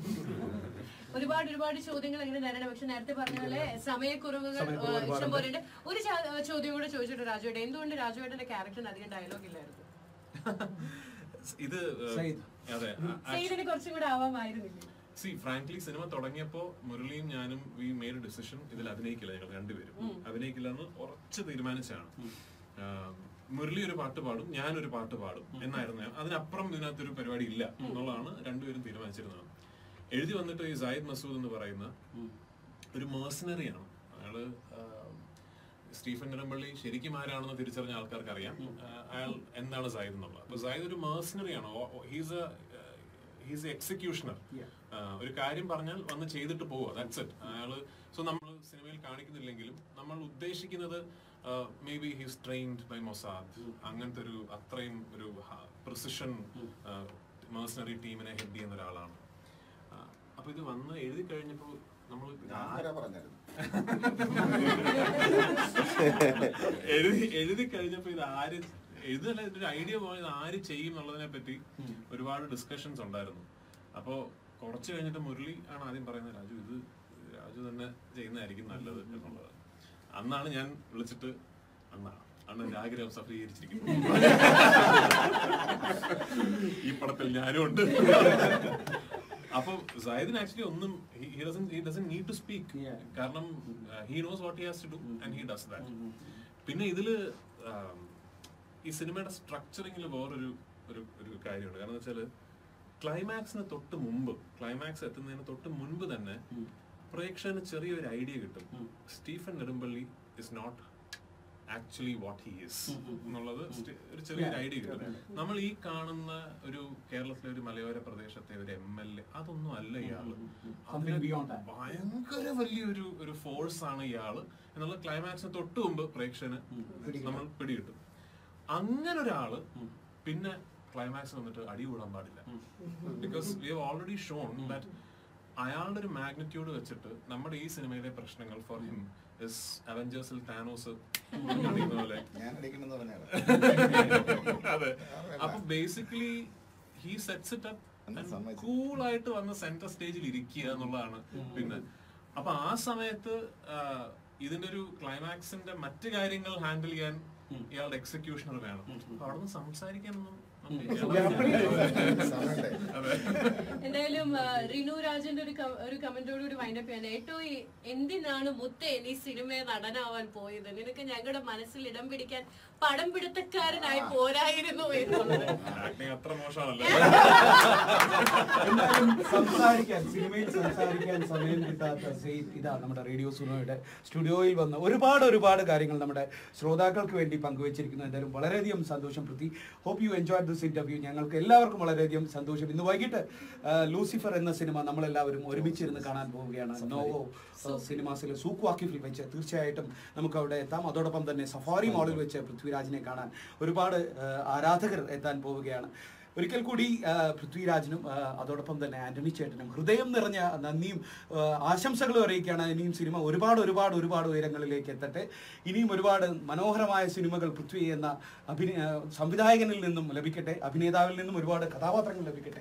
ഒരുപാട് ഒരുപാട് ചോദ്യങ്ങൾ അങ്ങനെ തരണം. പക്ഷെ നേരത്തെ പറഞ്ഞ പോലെ സമയക്കുറവുകൾ ഇഷ്ടം പോലെ ഉണ്ട്. ഒരു ചോദ്യം കൂടെ ചോദിച്ചിട്ട് രാജുവേട്ടൻ, എന്തുകൊണ്ട് രാജുവേട്ടന്റെ ക്യാരക്ടറിന് അധികം ഡയലോഗ് ഇല്ലായിരുന്നു? ഇത് അതെ, സയ്യിദിന് കുറച്ചും കൂടെ ആവാമായിരുന്നില്ലേ? സി ഫ്രാങ്ക്ലി സിനിമ തുടങ്ങിയപ്പോ മുരളിയും ഞാനും വി മേഡ് ഡിസിഷൻ ഇതിൽ അഭിനയിക്കില്ല, ഞങ്ങൾ രണ്ടുപേരും അഭിനയിക്കില്ല എന്ന് ഉറച്ച് തീരുമാനിച്ചാണ്. മുരളി ഒരു പാട്ട് പാടും, ഞാനൊരു പാട്ട് പാടും എന്നായിരുന്നു. അതിനപ്പുറം ഇതിനകത്തൊരു പരിപാടി ഇല്ല എന്നുള്ളതാണ് രണ്ടുപേരും തീരുമാനിച്ചിരുന്നത്. എഴുതി വന്നിട്ട് ഈ സായിദ് മസൂദ് എന്ന് പറയുന്ന ഒരു മേഴ്സണറിയാണ്. അയാള് സ്റ്റീഫൻ നിറമ്പള്ളി ശരിക്കും ആരാണെന്ന് തിരിച്ചറിഞ്ഞ ആൾക്കാർക്ക് അറിയാം അയാൾ എന്താണ് സായിദ് എന്നുള്ളത്. അപ്പൊ സായിദ് ഒരു മേഴ്സണറിയാണ്. He's a he's a executioner. ഒരു കാര്യം പറഞ്ഞാൽ വന്ന് ചെയ്തിട്ട് പോവുക, ദാറ്റ്സ് ഇറ്റ്. അയാള് സോ നമ്മൾ സിനിമയിൽ കാണിക്കുന്നില്ലെങ്കിലും നമ്മൾ ഉദ്ദേശിക്കുന്നത് maybe he's trained by Mossad, അങ്ങനത്തെ ഒരു അത്രയും ഒരു പ്രിസിഷൻ മേഴ്സണറി ടീമിനെ ഹെഡ് ചെയ്യുന്ന ഒരാളാണ്. അപ്പൊ ഇത് വന്ന് എഴുതി കഴിഞ്ഞപ്പോ നമ്മൾ എഴുതി എഴുതി കഴിഞ്ഞപ്പോ ഇത് ആര് എഴുതല്ല, ഇതൊരു ഐഡിയ പോയത് ആര് ചെയ്യും എന്നുള്ളതിനെ പറ്റി ഒരുപാട് ഡിസ്കഷൻസ് ഉണ്ടായിരുന്നു. അപ്പോ കുറച്ച് കഴിഞ്ഞിട്ട് മുരളി ആണ് ആദ്യം പറയുന്നത്, രാജു ഇത് രാജു തന്നെ ചെയ്യുന്നതായിരിക്കും നല്ലത് എന്നുള്ളത്. അന്നാണ് ഞാൻ വിളിച്ചിട്ട് അന്നാണ് അന്ന് എന്റെ ആഗ്രഹം സഫലീകരിച്ചിരിക്കുന്നു, ഈ പടത്തിൽ ഞാനും ഉണ്ട്. അപ്പൊ സായിദിന് ആക്ച്വലി ഒന്നും he doesn't he doesn't need to speak, കാരണം he knows what he has to do and he does that. പിന്നെ ഇതില് ഈ സിനിമയുടെ സ്ട്രക്ചറിങ്ങിൽ വേറൊരു ഒരു ഒരു കാര്യമുണ്ട്. കാരണം വെച്ചാല് ക്ലൈമാക്സിന് തൊട്ട് മുമ്പ്, ക്ലൈമാക്സ് എത്തുന്നതിന് തൊട്ട് മുൻപ് തന്നെ പ്രേക്ഷകന് ചെറിയൊരു ഐഡിയ കിട്ടും. Stephen Nedumpally is not actually what he is എന്നുള്ളത് ഒരു ചെറിയൊരു ഐഡിയ കിട്ടും. നമ്മൾ ഈ കാണുന്ന ഒരു കേരളത്തിലെ ഒരു മലയോര പ്രദേശത്തെ ഒരു എം എൽ എ അതൊന്നും അല്ല ഇയാള്, ഭയങ്കര വലിയൊരു ഒരു ഫോഴ്സ് ആണ് ഇയാള് എന്നുള്ള ക്ലൈമാക്സിന് തൊട്ട് മുമ്പ് പ്രേക്ഷകന് നമ്മൾ പിടികിട്ടും. അങ്ങനെ ഒരാള് പിന്നെ ക്ലൈമാക്സ് വന്നിട്ട് അടി കൂടാൻ പാടില്ല. Because we have already shown that അയാളുടെ ഒരു മാഗ്നിറ്റ്യൂഡ് വെച്ചിട്ട് നമ്മുടെ ഈ സിനിമയിലെ പ്രശ്നങ്ങൾ ഫോർ ഹിം ഇസ് അവഞ്ചേഴ്സിൽ താനോസ് പോലെ. അതെ, അപ്പൊ basically he sets it up, കൂളായിട്ട് വന്ന് സെന്റർ സ്റ്റേജിൽ ഇരിക്കുക എന്നുള്ളതാണ്. പിന്നെ അപ്പൊ ആ സമയത്ത് ഇതിന്റെ ഒരു ക്ലൈമാക്സിന്റെ മറ്റു കാര്യങ്ങൾ ഹാൻഡിൽ ചെയ്യാൻ ഇയാളുടെ എക്സിക്യൂഷണർ വേണം. അപ്പൊ അവിടെ നിന്ന് സംസാരിക്കാനൊന്നും എന്തായാലും റിനു രാജന്റെ ഒരു ഒരു കമന്റോട് കൂടി വൈൻഡപ്പ് ചെയ്യാൻ, ഏറ്റവും എന്തിനാണ് മുത്തേ നീ സിനിമയെ നടനാവാൻ പോയത്? നിനക്ക് ഞങ്ങളുടെ മനസ്സിൽ ഇടം പിടിക്കാൻ പടം പിടുത്തക്കാരനായി പോരായിരുന്നു എന്നുള്ളത്. അത്ര മോശമാണല്ലോ. സംസാരിക്കാൻ സിനിമയിൽ സംസാരിക്കാൻ സമയം കിട്ടാത്ത സെയ്ദ് ഇതാ നമ്മുടെ റേഡിയോ സുനോയുടെ സ്റ്റുഡിയോയിൽ വന്ന് ഒരുപാട് ഒരുപാട് കാര്യങ്ങൾ നമ്മുടെ ശ്രോതാക്കൾക്ക് വേണ്ടി പങ്കുവച്ചിരിക്കുന്നു. എന്തായാലും വളരെയധികം സന്തോഷം Prithvi. Hope you enjoy this interview. ഞങ്ങൾക്ക് എല്ലാവർക്കും വളരെയധികം സന്തോഷം. ഇന്ന് വൈകിട്ട് ലൂസിഫർ എന്ന സിനിമ നമ്മളെല്ലാവരും ഒരുമിച്ചിരുന്ന് കാണാൻ പോവുകയാണ്. നോവോ സിനിമാസിലെ സൂക്ക് വാക്കിഫിൽ വെച്ച് തീർച്ചയായിട്ടും നമുക്ക് അവിടെ എത്താം. അതോടൊപ്പം തന്നെ സഫാരി മോളിൽ വെച്ച് പൃഥ്വിരാജിനെ കാണാൻ ഒരുപാട് ആരാധകർ എത്താൻ പോവുകയാണ്. ഒരിക്കൽ കൂടി പൃഥ്വിരാജിനും അതോടൊപ്പം തന്നെ ആന്റണി ചേട്ടനും ഹൃദയം നിറഞ്ഞ നന്ദിയും ആശംസകളും അറിയിക്കുകയാണ്. ഇനിയും സിനിമ ഒരുപാട് ഒരുപാട് ഒരുപാട് ഉയരങ്ങളിലേക്ക് എത്തട്ടെ. ഇനിയും ഒരുപാട് മനോഹരമായ സിനിമകൾ പൃഥ്വി എന്ന അഭിനയ സംവിധായകനിൽ നിന്നും ലഭിക്കട്ടെ, അഭിനേതാവിൽ നിന്നും ഒരുപാട് കഥാപാത്രങ്ങൾ ലഭിക്കട്ടെ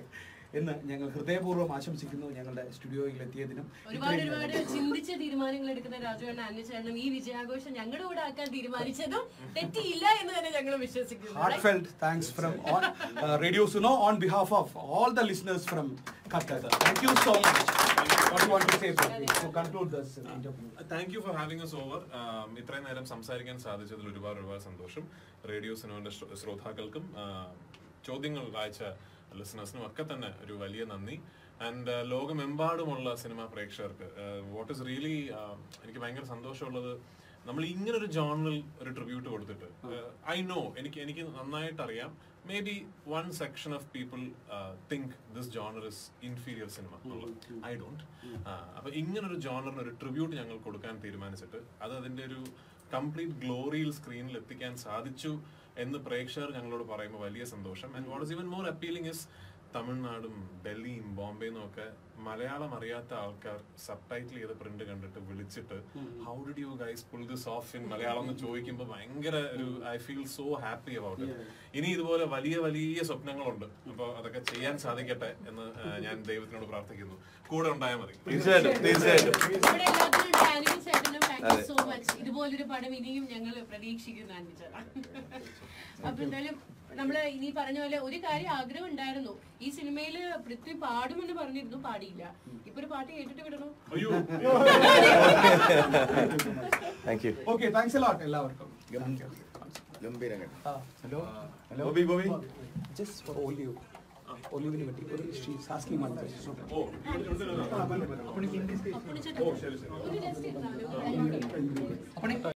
എന്ന് ഞങ്ങൾ ഹൃദയപൂർവ്വം ആശംസിക്കുന്നു. ഞങ്ങളുടെ സ്റ്റുഡിയോയിൽ എത്തിയതിനും ഒരുപാട് ഒരുപാട് ചിന്തിച്ച തീരുമാനങ്ങൾ എടുക്കുന്ന രാജുവേട്ടൻ ആന്റണിച്ചേട്ടനും ഈ വിജയാഘോഷം ഞങ്ങളുടെ കൂടെ ആക്കാൻ തീരുമാനിച്ചതും തെറ്റിയില്ല എന്ന് തന്നെ ഞങ്ങൾ വിശ്വസിക്കുന്നു. Heartfelt thanks from on, uh, Radio Suno on behalf of all the listeners from Qatar. Thank you so much. What do you want to say to conclude this interview? Thank you for having us over. ഇത്രയും നേരം സംസാരിക്കാൻ സാധിച്ചതിൽ ഒരുപാട് ഒരുപാട് സന്തോഷം. റേഡിയോ സിനോന്റെ ശ്രോതാക്കൾക്കും ചോദ്യങ്ങൾ വായിച്ച ലിസണേഴ്സിനും ഒക്കെ തന്നെ ഒരു വലിയ നന്ദി. ആൻഡ് ലോകമെമ്പാടുമുള്ള സിനിമാ പ്രേക്ഷകർക്ക് വാട്ട് ഇസ് റിയലി എനിക്ക് ഭയങ്കര സന്തോഷമുള്ളത്, നമ്മൾ ഇങ്ങനൊരു ജോണറിൽ ഒരു ട്രിബ്യൂട്ട് കൊടുത്തിട്ട് ഐ നോ എനിക്ക് എനിക്ക് നന്നായിട്ട് അറിയാം maybe one section of people think this genre is inferior cinema. I don't. അപ്പൊ ഇങ്ങനൊരു ജോണറിന് ഒരു ട്രിബ്യൂട്ട് ഞങ്ങൾ കൊടുക്കാൻ തീരുമാനിച്ചിട്ട് അത് അതിന്റെ ഒരു കംപ്ലീറ്റ് ഗ്ലോറിയിൽ സ്ക്രീനിൽ എത്തിക്കാൻ സാധിച്ചു എന്ന് പ്രേക്ഷകർ ഞങ്ങളോട് പറയുമ്പോൾ വലിയ സന്തോഷം. And what is even more appealing is തമിഴ്നാടും ഡൽഹിയും ബോംബെന്നും ഒക്കെ മലയാളം അറിയാത്ത ആൾക്കാർ സബ് ടൈറ്റിൽ ചെയ്ത പ്രിന്റ് കണ്ടിട്ട് വിളിച്ചിട്ട് how did you guys pull this off in Malayalam എന്ന് ചോദിക്കുമ്പോൾ ഭയങ്കര ഒരു I feel so happy about it. ഇനി ഇതുപോലെ വലിയ വലിയ സ്വപ്നങ്ങളുണ്ട്. അപ്പോൾ അതൊക്കെ ചെയ്യാൻ സാധിക്കട്ടെ എന്ന് ഞാൻ ദൈവത്തിനോട് പ്രാർത്ഥിക്കുന്നു. കൂടെ ഉണ്ടായാൽ മതി. തീർച്ചയായിട്ടും തീർച്ചയായിട്ടും സോ മച്ച്. ഇതുപോലൊരു പടം ഇനിയും ഞങ്ങൾ പ്രതീക്ഷിക്കുന്നു ആന്റിച്ചേട്ടാ. അപ്പൊ എന്തായാലും നമ്മള് ഇനി പറഞ്ഞ പോലെ ഒരു കാര്യം ആഗ്രഹം ഉണ്ടായിരുന്നു, ഈ സിനിമയില് പൃഥ്വി പാടുമെന്ന് പറഞ്ഞിരുന്നു, പാടിയില്ല. ഇപ്പൊ ഒരു പാട്ട് കേട്ടിട്ട് വിടണോ? Thank you. Okay, thanks a lot എല്ലാവർക്കും. ഗംഭീരം. Hello hello Bobby Bobby just for Olive ഒലിവിന് പറ്റി ഒരു ഷീസ് ആസ്കിംഗ് വൺ ക്വസ്റ്റ്യൻ. ഒരു ജസ്റ്റ്